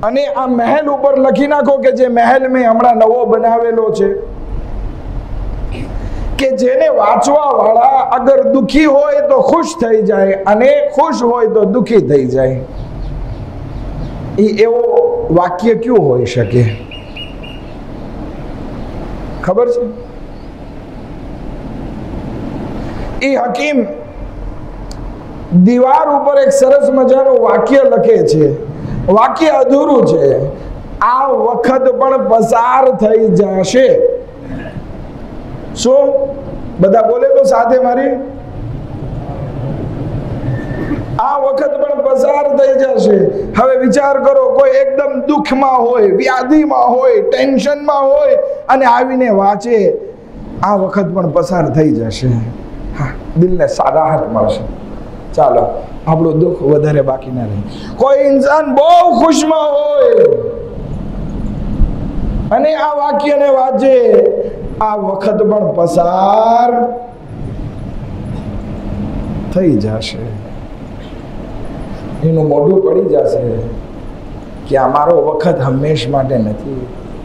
અને આ મહેલ ઉપર લખી નાખો કે જે મહેલ મેં હમણાં નવો બનાવેલો છે, કે જેને વાંચવા વાળા અગર દુખી હોય તો ખુશ થઈ જાય અને ખુશ હોય તો દુખી થઈ જાય. એ એવો વાક્ય ક્યું હોઈ શકે? ખબર છે? એ હકીમ દીવાર ઉપર એક સરસ મજાનું વાક્ય લખે છે. વાક્ય અધૂરું છે. આ વખત પણ પસાર થઈ જશે. શું? બધા બોલે તો સાથે મારી. આ વખત પણ પસાર થઈ જશે. હવે વિચાર કરો, કોઈ એકદમ દુઃખમાં હોય, વ્યાધિમાં હોય, ટેન્શનમાં હોય અને આવીને વાંચે આ વખત પણ પસાર થઈ જશે. હા, દિલને રાહત મળશે. ચાલો, આપણું દુઃખ વધારે બાકી ના રહે. કોઈ ઇન્સાન બહુ ખુશમાં હોય અને આ વાક્યને વાંચે, આ વખત પણ પસાર થઈ જશે. એનું મોઢું પડી જશે કે અમારો વખત હંમેશ માટે નથી.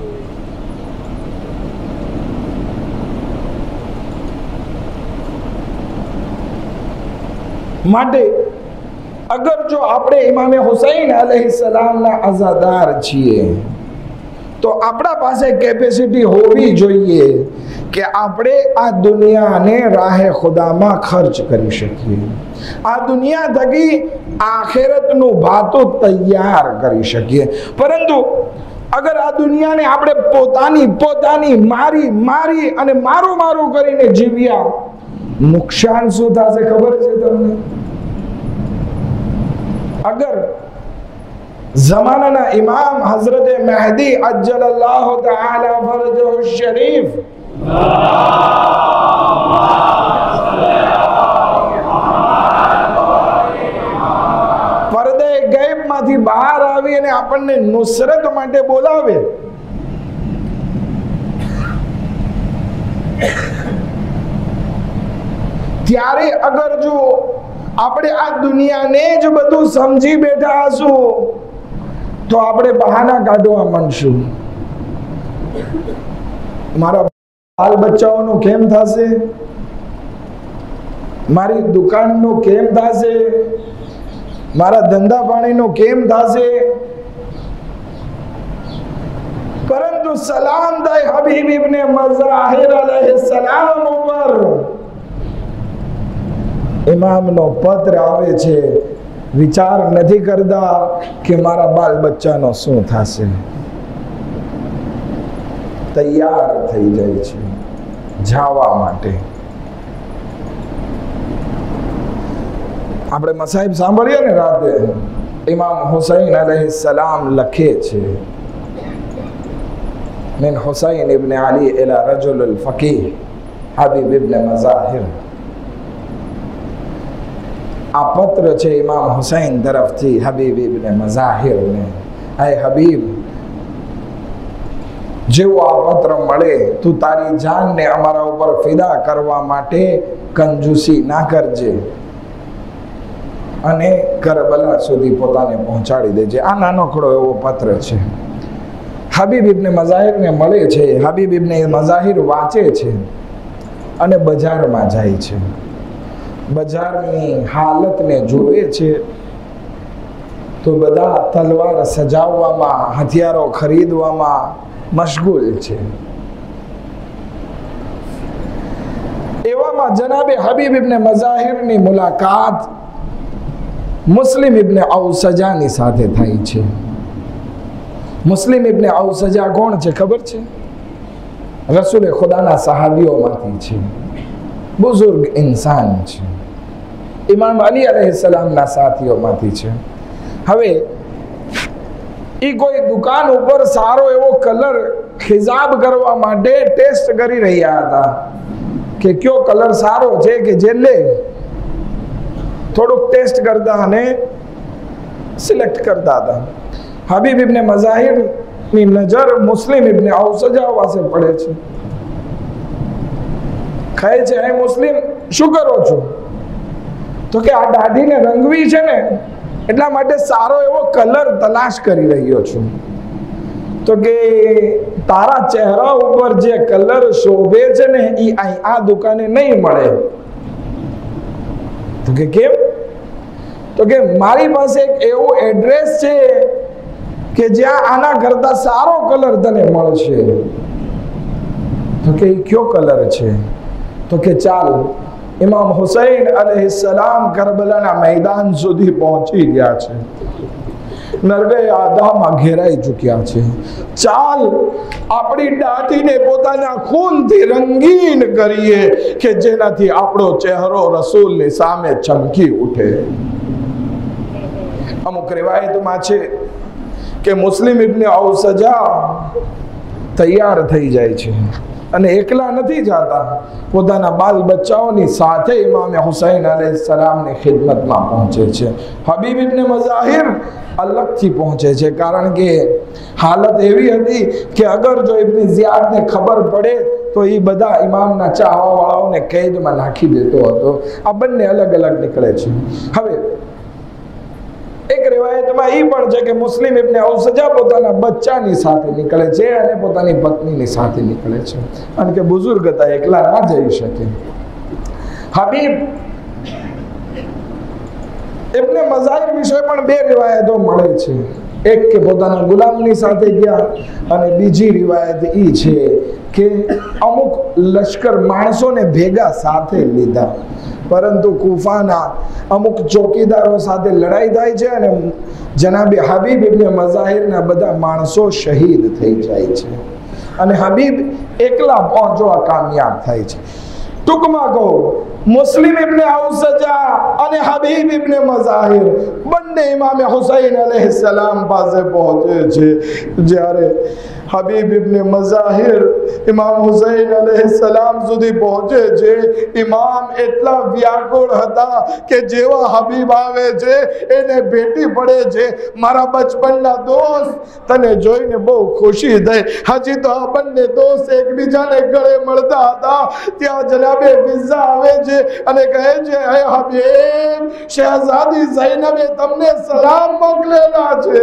માટે અગર જો આપણે ઇમામે હુસૈન અલૈહિસ્સલામના અઝાદાર છીએ તો આપણા પાસે કેપેસિટી હોવી જોઈએ કે આપણે આ દુનિયાને રાહે ખુદામાં ખર્ચ કરી શકીએ. આ દુનિયા થકી આખિરતનું ભાતું તૈયાર કરી શકીએ. પરંતુ અગર આ દુનિયાને આપણે પોતાની પોતાની મારી મારી અને મારું મારું કરીને જીવ્યા, નુકસાન શું થશે ખબર છે તમને? અગર ज़माना इमाम हजरत मेहदी अज्जलल्लाहु ताला फरजहु शरीफ पर्दे गैब मांथी बहार आवी અને આપણને નુસરત માટે બોલાવે, ત્યારે અગર જો આપણે આ દુનિયાને જ બધું સમજી બેઠા હશું તો આપણે બહાના કાઢવા માંડશું. મારા બાલ બચ્ચાઓનું કેમ થશે, મારી દુકાનનું કેમ થશે, મારા ધંધા પાણીનું કેમ થશે. પરંતુ સલામ થાય હબીબ ઇબ્ને મઝાહિર અલૈહિસ્સલામ ઉપર ઇમામનો પત્ર આવે છે. વિચાર નથી કરતા કે મારા બાલ બચ્ચાનો શું થશે. તૈયાર થઈ જાય છે જવા માટે. આપણે મસાહિબ સાંભળીએ ને રાતે, ઇમામ હુસૈન અલૈહિસ્સલામ લખે છે, મિન હુસૈન ઇબ્ન અલી ઇલા રજુલ અલ ફકીહ હબીબ ઇબ્ન મઝાહિર. આ પત્ર છે ઇમામ હુસૈન તરફથી હબીબ ઇબ્ન મઝાહિર ને. હે હબીબ, જેવો આ પત્ર મળે તું તારી જાનને અમારા ઉપર ફિદા કરવા માટે કંજૂસી ના કરજે અને કરબલા સુધી પોતાને પહોંચાડી દેજે. આ નાનકડો એવો પત્ર છે. હબીબ ઇબ્ન મઝાહિર ને મળે છે. હબીબ ઇબ્ન મઝાહિર વાંચે છે અને બજારમાં જાય છે. બજારની હાલતને જોવે છે તો બધા તલવાર સજાવવામાં, હથિયારો ખરીદવામાં મશગુલ છે. એવામાં જનાબે હબીબ ઇબ્ન મઝાહિરની મુલાકાત મુસ્લિમ ઇબ્ન ઔસજાની સાથે થાય છે. મુસ્લિમ ઇબ્ન ઔસજા કોણ છે ખબર છે? રસૂલે ખુદાના સહાબીઓમાંથી છે. બુઝુર્ગ ઇન્સાન છે. ઇમામ અલી અલૈહિસ્સલામના સાથીઓમાંથી છે. હવે એ કોઈ દુકાન ઉપર સારો એવો કલર હિસાબ કરવા માટે ટેસ્ટ કરી રહ્યા હતા કે કયો કલર સારો છે કે જે લે. થોડુંક ટેસ્ટ કરતા અને સિલેક્ટ કરતા હતા. હબીબ ઇબ્ન મઝાહિરની નજર મુસ્લિમ ઇબ્ન ઔસજા પાસે પડે છે. કહે છે, હે મુસ્લિમ, શું કરો છો? તો કે આ દાઢીને રંગવી છે ને એટલા માટે સારો એવો કલર તલાશ કરી રહ્યો છું. તો કે તારા ચહેરા ઉપર જે કલર શોભે છે ને એ આ દુકાને નહીં મળે. તો કે કેમ? તો કે મારી પાસે એક એવું એડ્રેસ છે કે જ્યાં આના કરતા સારો કલર તને મળશે. તો કે કયો કલર છે? તો કે ચાલ, ઇમામ હુસૈન અલૈહિસ્સલામ કરબલાના મેદાન સુધી પહોંચી ગયા છે, નરગે આદામાં ઘેરાઈ ચૂક્યા છે. ચાલ આપણી દાઢીને પોતાના ખૂનથી રંગીન કરીએ કે જેનાથી આપણો ચહેરો રસૂલની સામે ચમકી ઉઠે. અમુક રિવાયતમાં છે કે મુસ્લિમ ઇબ્ન ઔસજા તૈયાર થઈ જાય છે અને એકલા નથી જતા, પોતાના બાલ બચ્ચાઓની સાથે ઇમામ હુસૈન અલૈહિસ્સલામની ખિદમતમાં પહોંચે છે. હબીબ ઇબ્ન મઝાહિર અલગથી પહોંચે છે, કારણ કે હાલત એવી હતી કે અગર જો ઇબ્ન ઝિયાદને ખબર પડે તો એ બધા ઇમામના ચાહવાવાળાઓને કેદમાં નાખી દેતો હતો. આ બંને અલગ અલગ નીકળે છે. હવે એક રિવાયતમાં એ પણ છે કે મુસ્લિમ ઇબ્ન ઔસજા પોતાના બચ્ચાની સાથે નીકળે છે અને પોતાની પત્નીની સાથે નીકળે છે, કારણ કે બુઝુર્ગ હતા, એકલા ના જઈ શકે. હબીબ ઇબ્ન મઝાહિર વિશે પણ બે રિવાયતો મળે છે. એક કે પોતાના ગુલામની સાથે ગયા અને બીજી રિવાયત એ છે કે અમુક લશ્કર માણસોને ભેગા સાથે લીધા, પરંતુ કુફાના અમુક ચોકીદારો સાથે લડાઈ થાય છે અને જનાબે હબીબ ઇબ્ન મઝાહિરના બધા માણસો શહીદ થઈ જાય છે અને હબીબ એકલા પહોંચવા કામયાબ થાય છે. ટૂંકમાં કહો, મુસ્લિમ ઇબ્ન ઔસજા અને હબીબ ઇબ્ન મઝાહિર બંને ઇમામ હુસૈન અલૈહિસ્સલામ પાસે પહોંચે છે. જ્યારે હબીબ ઇબ્ન મઝાહિર ઇમામ હુસૈન અલૈહિસ્સલામ સુધી પહોંચે છે, ઇમામ એટલા વ્યાકુળ હતા કે જેવા હબીબ આવે છે એને ભેટી પડે છે, મારા બચપનના દોસ્ત, તને જોઈને બહુ ખુશી થઈ. હજી તો આ બંને દોસ્ત એકબીજાને ગળે મળતા હતા, ત્યાં જનાબે વિઝા આવે છે અને કહે છે, હે હબીબ, શહેઝાદી ઝૈનબે તમને સલામ મોકલેલા છે.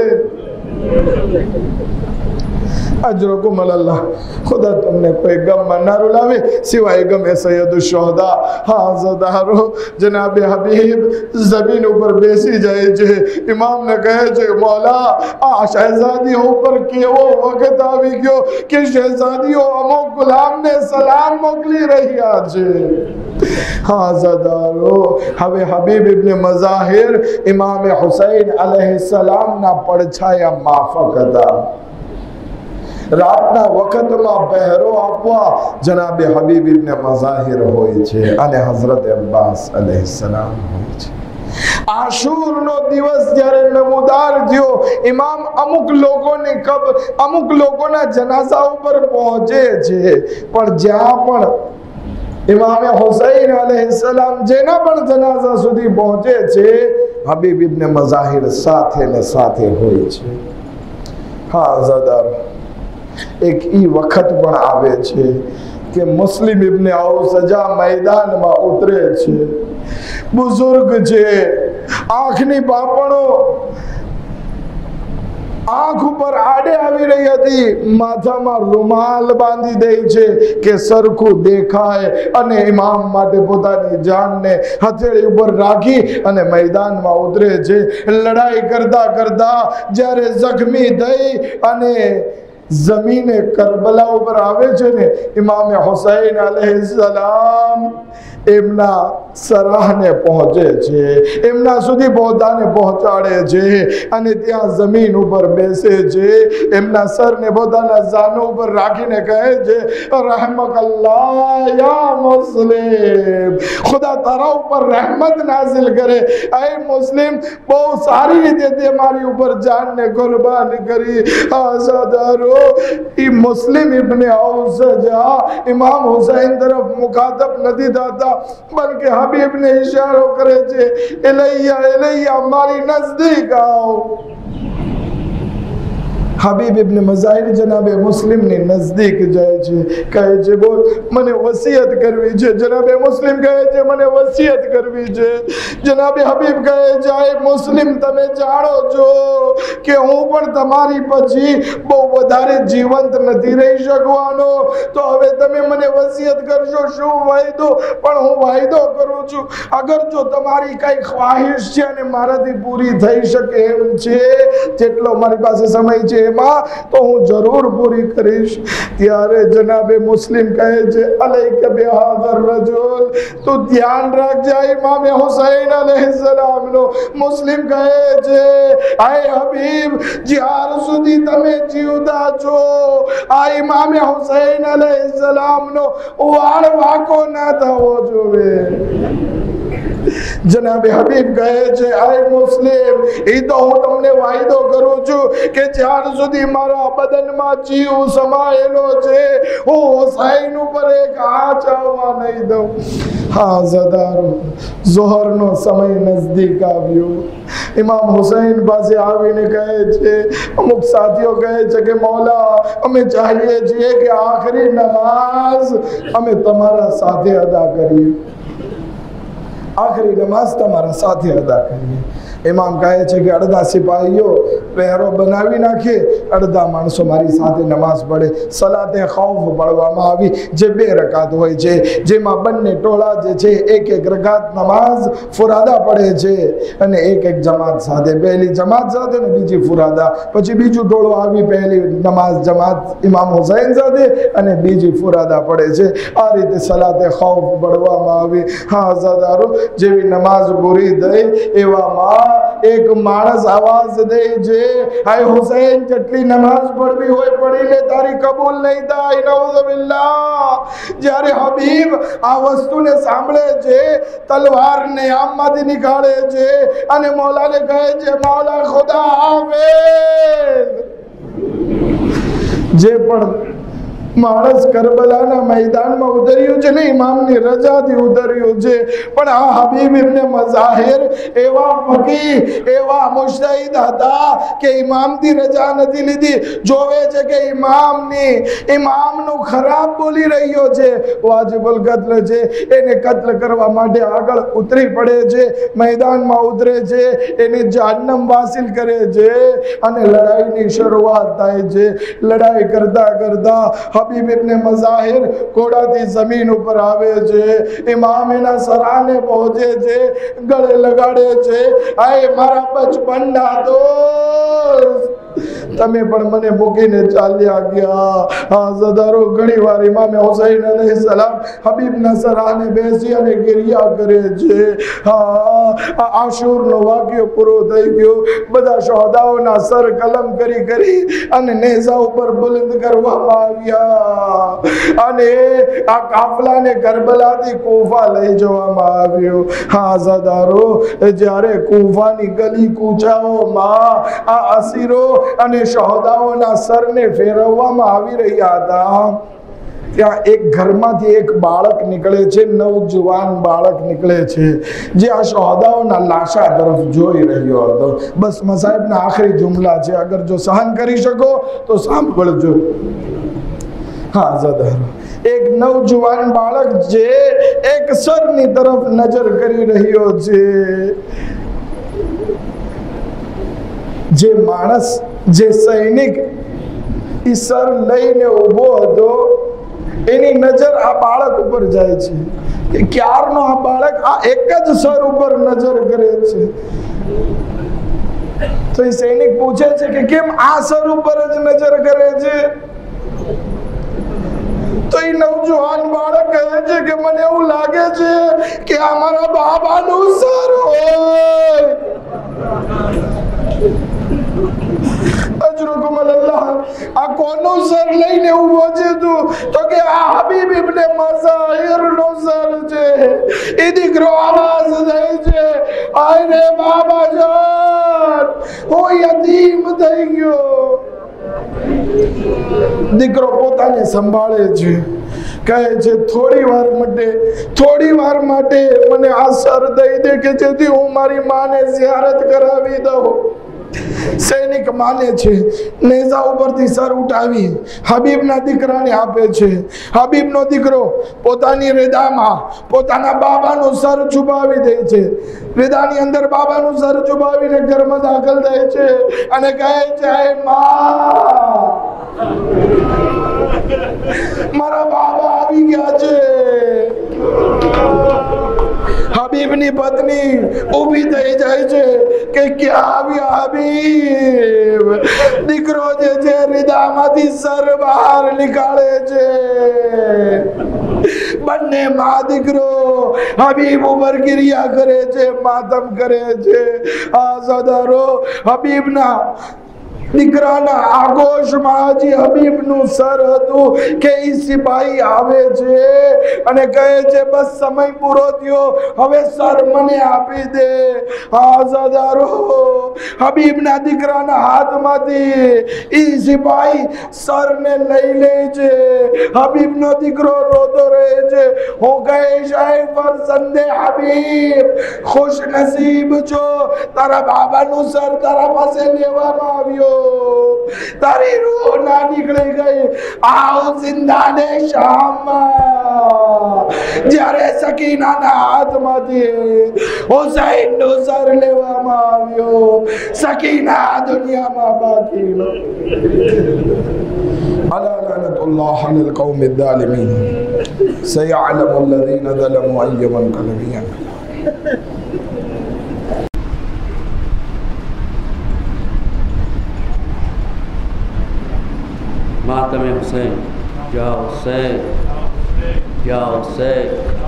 અજરકુમ અલ્લાહ, ખુદા તમને કોઈ ગમમાં ના રૂલાવે સિવાય ગમે સૈયદ શુહદા. હા ઝદારો જનાબે હબીબ જમીન ઉપર બેસી જાય છે. ઇમામને કહે છે, મૌલા, આ શહેઝાદીઓ ઉપર કેવો વખત આવી ગયો કે શહેઝાદીઓ અમુક ગુલામને સલામ મોકલી રહ્યા છે. હા ઝદારો, હવે હબીબ ઇબ્ન મઝાહિર ઇમામ હુસૈન અલૈહિસ્સલામના પડછાયા માફક હતા. રાતના વખતમાં પહેરો આપવા જનાબે હબીબ ઇબ્ન મઝાહિર હોય છે અને હઝરત અબ્બાસ અલૈહિસ્સલામ હોય છે. આશુરનો દિવસ જ્યારે નમૂદાર થયો, ઇમામ અમુક લોકોની કબ્ર, અમુક લોકોના જનાઝા ઉપર પહોંચે છે, પણ જ્યાં પણ ઇમામ હુસૈન અલૈહિસ્સલામ જેના પણ જનાઝા સુધી પહોંચે છે, હબીબ ઇબ્ન મઝાહિર સાથે ને સાથે હોય છે. હા ઝદાર, એક ઈ વખત પણ આવે છે કે મુસ્લિમ ઇબ્ન ઔસજા મેદાનમાં ઉતરે છે. બુઝુર્ગ છે, આંખની પાપણો આંખ ઉપર આડે આવી રહી હતી, માથામાં રૂમાલ બાંધી દે છે કે સરખું દેખાય અને ઇમામ માટે પોતાની જાનને હથેળી ઉપર રાખી અને મેદાનમાં ઉતરે છે. લડાઈ કરતા કરતા જ્યારે જખમી થઈ અને જમીને કરબલા ઉપર આવે છે ને, ઇમામ હુસૈન અલૈહિસ્સલામ એમના સરાહને પહોંચે છે, એમના સુધી પોતાને પહોંચાડે છે અને ત્યાં જમીન ઉપર બેસે છે. એમના સરને પોતાના જાનો ઉપર રાખીને કહે છે, રહમકલ્લાહ યા મુસ્લિમ, ખુદા તારા ઉપર રહેમત નાઝિલ કરે. એ મુસ્લિમ, બહુ સારી રીતે તે મારી ઉપર જાનને કુરબાન કરી. આઝાદારો, એ મુસ્લિમ ઇબ્ન ઔસજા ઇમામ હુસૈન તરફ મુખાતબ નથી થતા, બલકે હબીબને ઇશારો કરે છે, એલૈયા એલૈયા, મારી નજદીક આવો. હબીબ ઇબ્ન મઝાહિર જનાબે મુસ્લિમની નજદીક જાય છે, કહે છે બોલ મને વસિયત કરવી છે। જનાબે મુસ્લિમ કહે છે મને વસિયત કરવી છે। જનાબે હબીબ કહે જાય મુસ્લિમ તમે જાણો છો કે હું પણ તમારી પછી બહુ વધારે જીવંત નથી રહી શકવાનો, તો હવે તમે મને વસિયત કરશો શું વાયદો? પણ હું વાયદો કરું છું અગર જો તમારી કઈ ખ્વાહિશ છે અને મારાથી પૂરી થઈ શકે એમ છે, જેટલો મારી પાસે સમય છે એમાં તો હું જરૂર પૂરી કરીશ। ત્યારે જનાબે મુસ્લિમ કહે છે અલૈક બિહાઝર રજુલ, તો ધ્યાન રાખજે ઇમામ હુસૈન अलैहिस्सलाम નો। મુસ્લિમ કહે છે આય હબીબ જ્યાર સુધી તમે જીવતા છો આ ઇમામ હુસૈન अलैहिस्सलाम નો વાળ વાકો ના થવો જોઈએ। જનાબે હબીબ કહે છે આય મુસ્લિમ એ તો હું તમને વાયદો કરું છું કે જ્યાર સુધી મારા બદનમાં જીવ સમાયેલો છે હું હુસૈન ઉપર એક આંચ આવવા નહીં દઉં। હા ઝદારો ઝોહરનો સમય નજદીક આવ્યો। ઇમામ હુસૈન પાસે આવીને કહે છે, અમુક સાથીઓ કહે છે કે મૌલા અમે ચાહીએ છીએ કે આખરી નમાઝ અમે તમારા સાથે અદા કરીએ, આખરી નમાઝ તમારા સાથે અદા કરીએ। ઇમામ કહે છે કે અડધા સિપાહીઓ પહેરો બનાવી નાખે, અડધા માણસો મારી સાથે નમાઝ પડે। સલાતે ખૌફ પડવામાં આવી જે બે રકાત હોય છે, જેમાં બંને ટોળા જે છે એક એક રકાત નમાઝ ફુરાદા પડે છે અને એક એક જમાત સાથે, પહેલી જમાત સાથે ને બીજી ફુરાદા, પછી બીજું ટોળું આવી પહેલી નમાઝ જમાત ઇમામ હુસૈન સાથે અને બીજી ફુરાદા પડે છે। આ રીતે સલાતે ખૌફ પડવામાં આવી। હા ઝાદારો જેવી નમાઝ પૂરી થઈ એવામાં એક માણસ આવાજ દે છે હાય હુસૈન જેટલી નમાઝ પડવી હોય પડી લે, તારી કબૂલ નહીં થાય નઉઝુબિલ્લાહ। જ્યારે હબીબ આ વસ્તુને સાંભળે છે તલવારને આમમાંથી નીકાળે છે અને મૌલાને કહે છે મૌલા ખુદા હાફિઝ। જે પણ માણસ કરબલાના મેદાનમાં ઉતર્યું છે ને ઇમામની રજાથી ઉતર્યું છે, પણ આ હબીબ ઇબ્ન મઝાહિર એવા ફકીહ એવા મુજતહિદ હતા કે ઇમામથી રજા નથી લીધી। જોવે છે કે ઇમામની ઇમામનું ખરાબ બોલી રહ્યો છે, વાજિબુલ કત્લ છે, એને કત્લ કરવા માટે આગળ ઉતરી પડે છે, મેદાનમાં ઉતરે છે, એને જહન્નમ વાસિલ કરે છે અને લડાઈની શરૂઆત થાય છે। લડાઈ કરતા કરતા હબીબ ઇબ્ન મઝાહિર ઘોડાથી જમીન ઉપર આવે છે, ઇમામ એના સરાને પહોંચે છે, ગળે લગાડે છે આય મારા બચપનના દોસ્ત તમે પણ મને મૂકીને ચાલ્યા ગયા। હા ઝદારો ઘણી વાર ઇમામ હુસૈન अलैहिस्सलाम હબીબના સરાને બેસી અને ગિરિયા કરે છે। હા આશુરનો વાક્ય પૂરો થઈ ગયો, બધા શહોદાઓના સર કલમ કરી કરી અને નેઝા ઉપર બુલંદ કરવામાં આવ્યા અને આ કાફલાને કરબલાથી કૂફા લઈ જવામાં આવ્યો। હા ઝદારો જ્યારે કૂફાની ગલી કૂચાઓમાં આ અસીરો અને શહોદાઓના સરને ફેરવવામાં આવી રહ્યા હતા, ત્યાં એક ઘરમાંથી એક બાળક નીકળે છે, નવજવાન બાળક નીકળે છે જે આ શહોદાઓના લાશા તરફ જોઈ રહ્યો હતો। બસ મસાહિબના આખરી જુમલા છે, અગર જો સહન કરી શકો તો સાંભળજો। હા ઝદારો એક નવજવાન બાળક જે એક સરની તરફ નજર કરી રહ્યો છે, જે માણસ જે સૈનિક ઈ સર લઈને ઊભો હતો એની નજર આ બાળક ઉપર જાય છે કે ક્યારનો આ બાળક આ એક જ સર ઉપર નજર કરે છે। તો એ સૈનિક પૂછે છે કે કેમ આ સર ઉપર જ નજર કરે છે? તો એ નવજવાન બાળક કહે છે કે મને એવું લાગે છે કે આ મારા બાબાનું સર હોય। અજરુકુમ અલ્લાહ આ કોનું સર લઈને ઊભો છે તું? તો કે આ હબીબ ઇબ્ન મઝાહિર નો સર છે। એ દીકરો આવાજ દે છે આય રે બાબા જાન હું યતીમ થઈ ગયો। દીકરો પોતાને સંભાળે છે, કહે છે થોડી વાર માટે થોડી વાર માટે મને આ સર દઈ દે કે જેથી હું મારી માને ઝિયારત કરાવી દઉં। સૈનિક માને છે, નેજા ઉપરથી સર ઉઠાવી હબીબના દીકરાને આપે છે. હબીબનો દીકરો પોતાની હૃદયમાં પોતાના બાબાનું સર છુપાવી દે છે. હૃદયની અંદર બાબાનું સર છુપાવીને ઘરમાં દાખલ થાય છે અને કહે છે, માં મારા બાબા આવી ગયા છે. હબીબની પત્ની ઊભી થઈ જાય છે કે ક્યાં આવ્યા હબીબ? દીકરો જે છે હૃદયમાંથી સર બહાર નીકાળે છે. બંને માં દીકરો હબીબ ઉપર ક્રિયા કરે છે, માતમ કરે છે. આ સદારો હબીબના દીકરાના આગોશમાં હજી હબીબનું સર હતું કે ઈ સિપાહી આવે છે અને કહે છે, બસ સમય પૂરો થયો, હવે સર મને આપી દે. આઝાદારો હબીબના દીકરાના હાથમાંથી ઈ સિપાહી સરને લઈ લે છે. હબીબનો દીકરો રોતો રહે છે. હું કહીશ, એ ફરસંદે હબીબ, ખુશ નસીબ છો, તારા બાબાનું સર તારા પાસે લેવામાં આવ્યો. તારી રૂહ ના નીકળી ગઈ. આવ જિંદાને શામમાં જ્યારે સકીનાના હાથમાંથી હુસૈન નું સર લેવામાં આવ્યો, સકીના દુનિયામાં બાકી અલા લઅનતુલ્લાહ અલલ કૌમિ ઝાલિમીન સયઅલમુ અલ્લઝીના ઝલમુ અય્યમન કલબિયન. मातम हुसैन या हुसैन या हुसैन.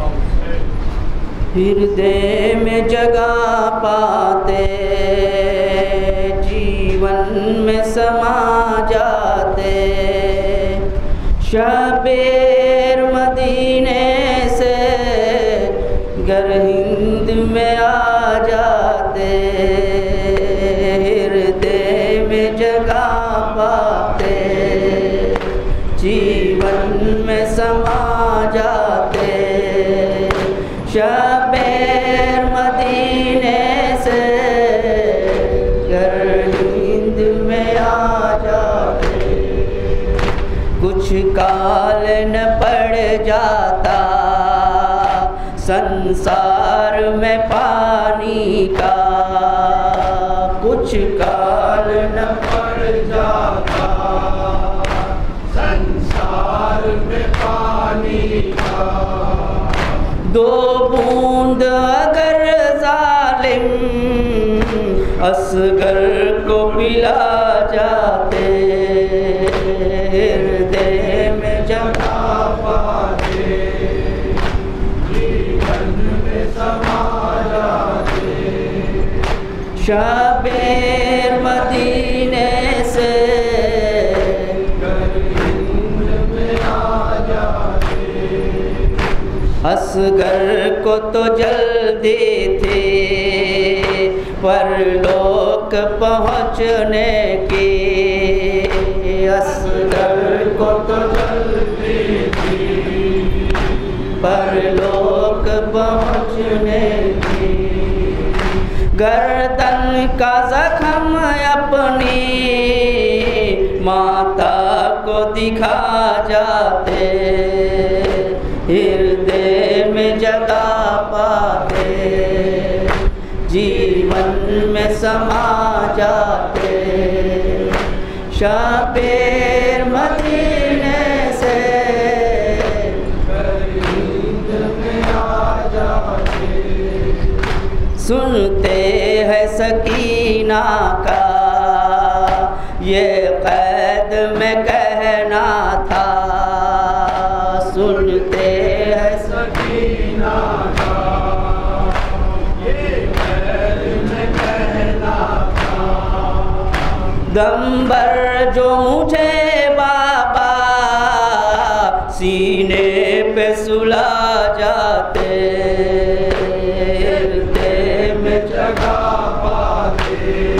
हृदय में जगह पाते, जीवन में समा जाते, शबेर मदीने से गर हिंद में आ जाते. हृदय में जगह पाते, जीवन में समा जाते, शबेर मदीने से गर हिंद में आ जाते. कुछ काल न पड़ जाता संसार में पानी का, कुछ काल न पड़ जाता संसार में पानी का. दो बूंद अगर जालिम असगर को पिला जाते, हृदय में जगह पाते, जीवन में समा जाते, शबेर मदीने से असगर को तो जल्दी थी परलोक पहुँचने की, असगर को तो जल्दी थी परलोक पहुँचने की. गर्दन का जख्म अपनी माता को दिखा जाते, हृदय में जगह पाते, जीवन में समा जाते, शबेर मदीने से नींद में आ जाते. सुनते हैं सकीना का ये कैद में कहना था, सुनते हैं सकीना का ये कैद में कहना था. दम भर जो मुझे बाबा सीने पे सुला जाते, हृदय में जगह पाते,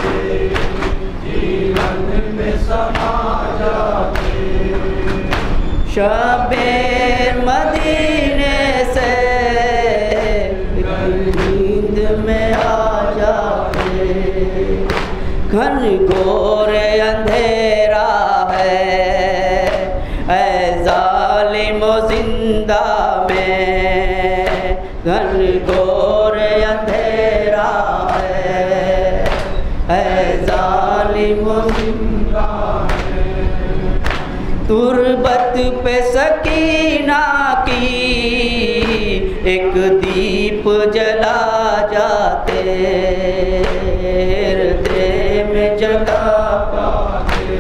जीवन में समा जाते, शबेर मदीने से नींद में आ जाते. घन घोर अंधेरा है ऐ जालिमो जिंदा में, घन घोर अंधेरा है ऐ जालिमो जिंदा में। तुरबत पे सकीना की एक दीप जला जाते, हृदय में जगह पाते,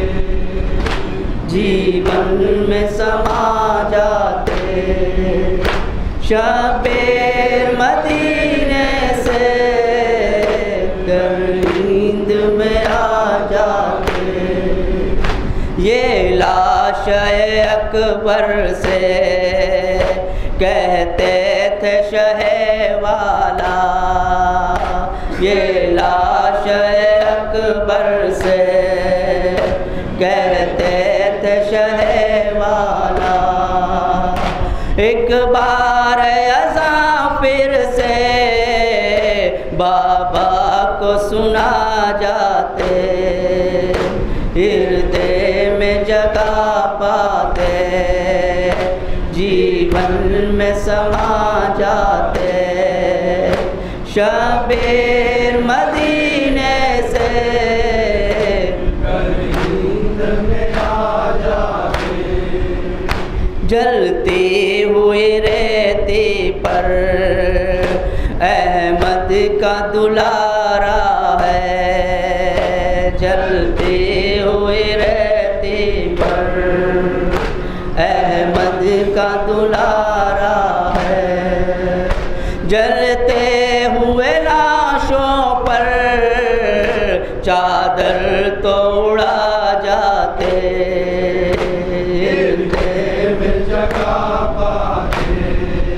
जीवन में समा जाते। शबेर मदीने से नींद में आ जाते, ये लाश अकबर से कहते थे शहे वाला, ये लाश अकबर से कहते थे शहे वाला। एक बार अज़ां फिर से बाबा को सुना जाते, हृदय में जगह पाते, जीवन में समा जाते। शबेर मदीने से नींद में आ जाते, जलती हुई रेती पर अहमद का दुलारा है, जलती हुई रेती पर अहमद का दुलारा है। जलते हुए लाशों पर चादर तो उड़ा जाते, हृदय में जगह पाते,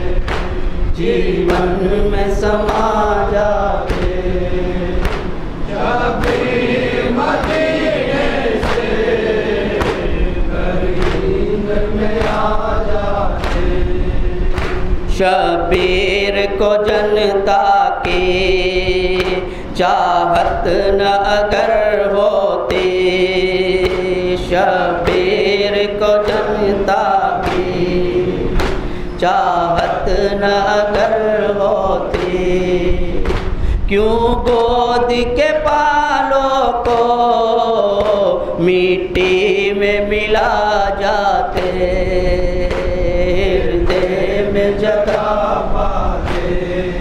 जीवन में समा जाते। शबीर मदीने से नींद में आ जाते, शबीर को जनता की चाहत न अगर होती, शबीर को जनता की चाहत न अगर होती, क्यों गोद के पालों को मिट्टी में मिला जाते, हृदय में जगह पाते,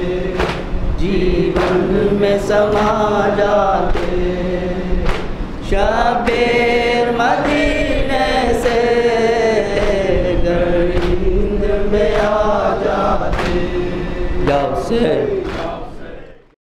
जीवन में समा जाते। शबीर मदीने से नींद में आ जाते। जाओ से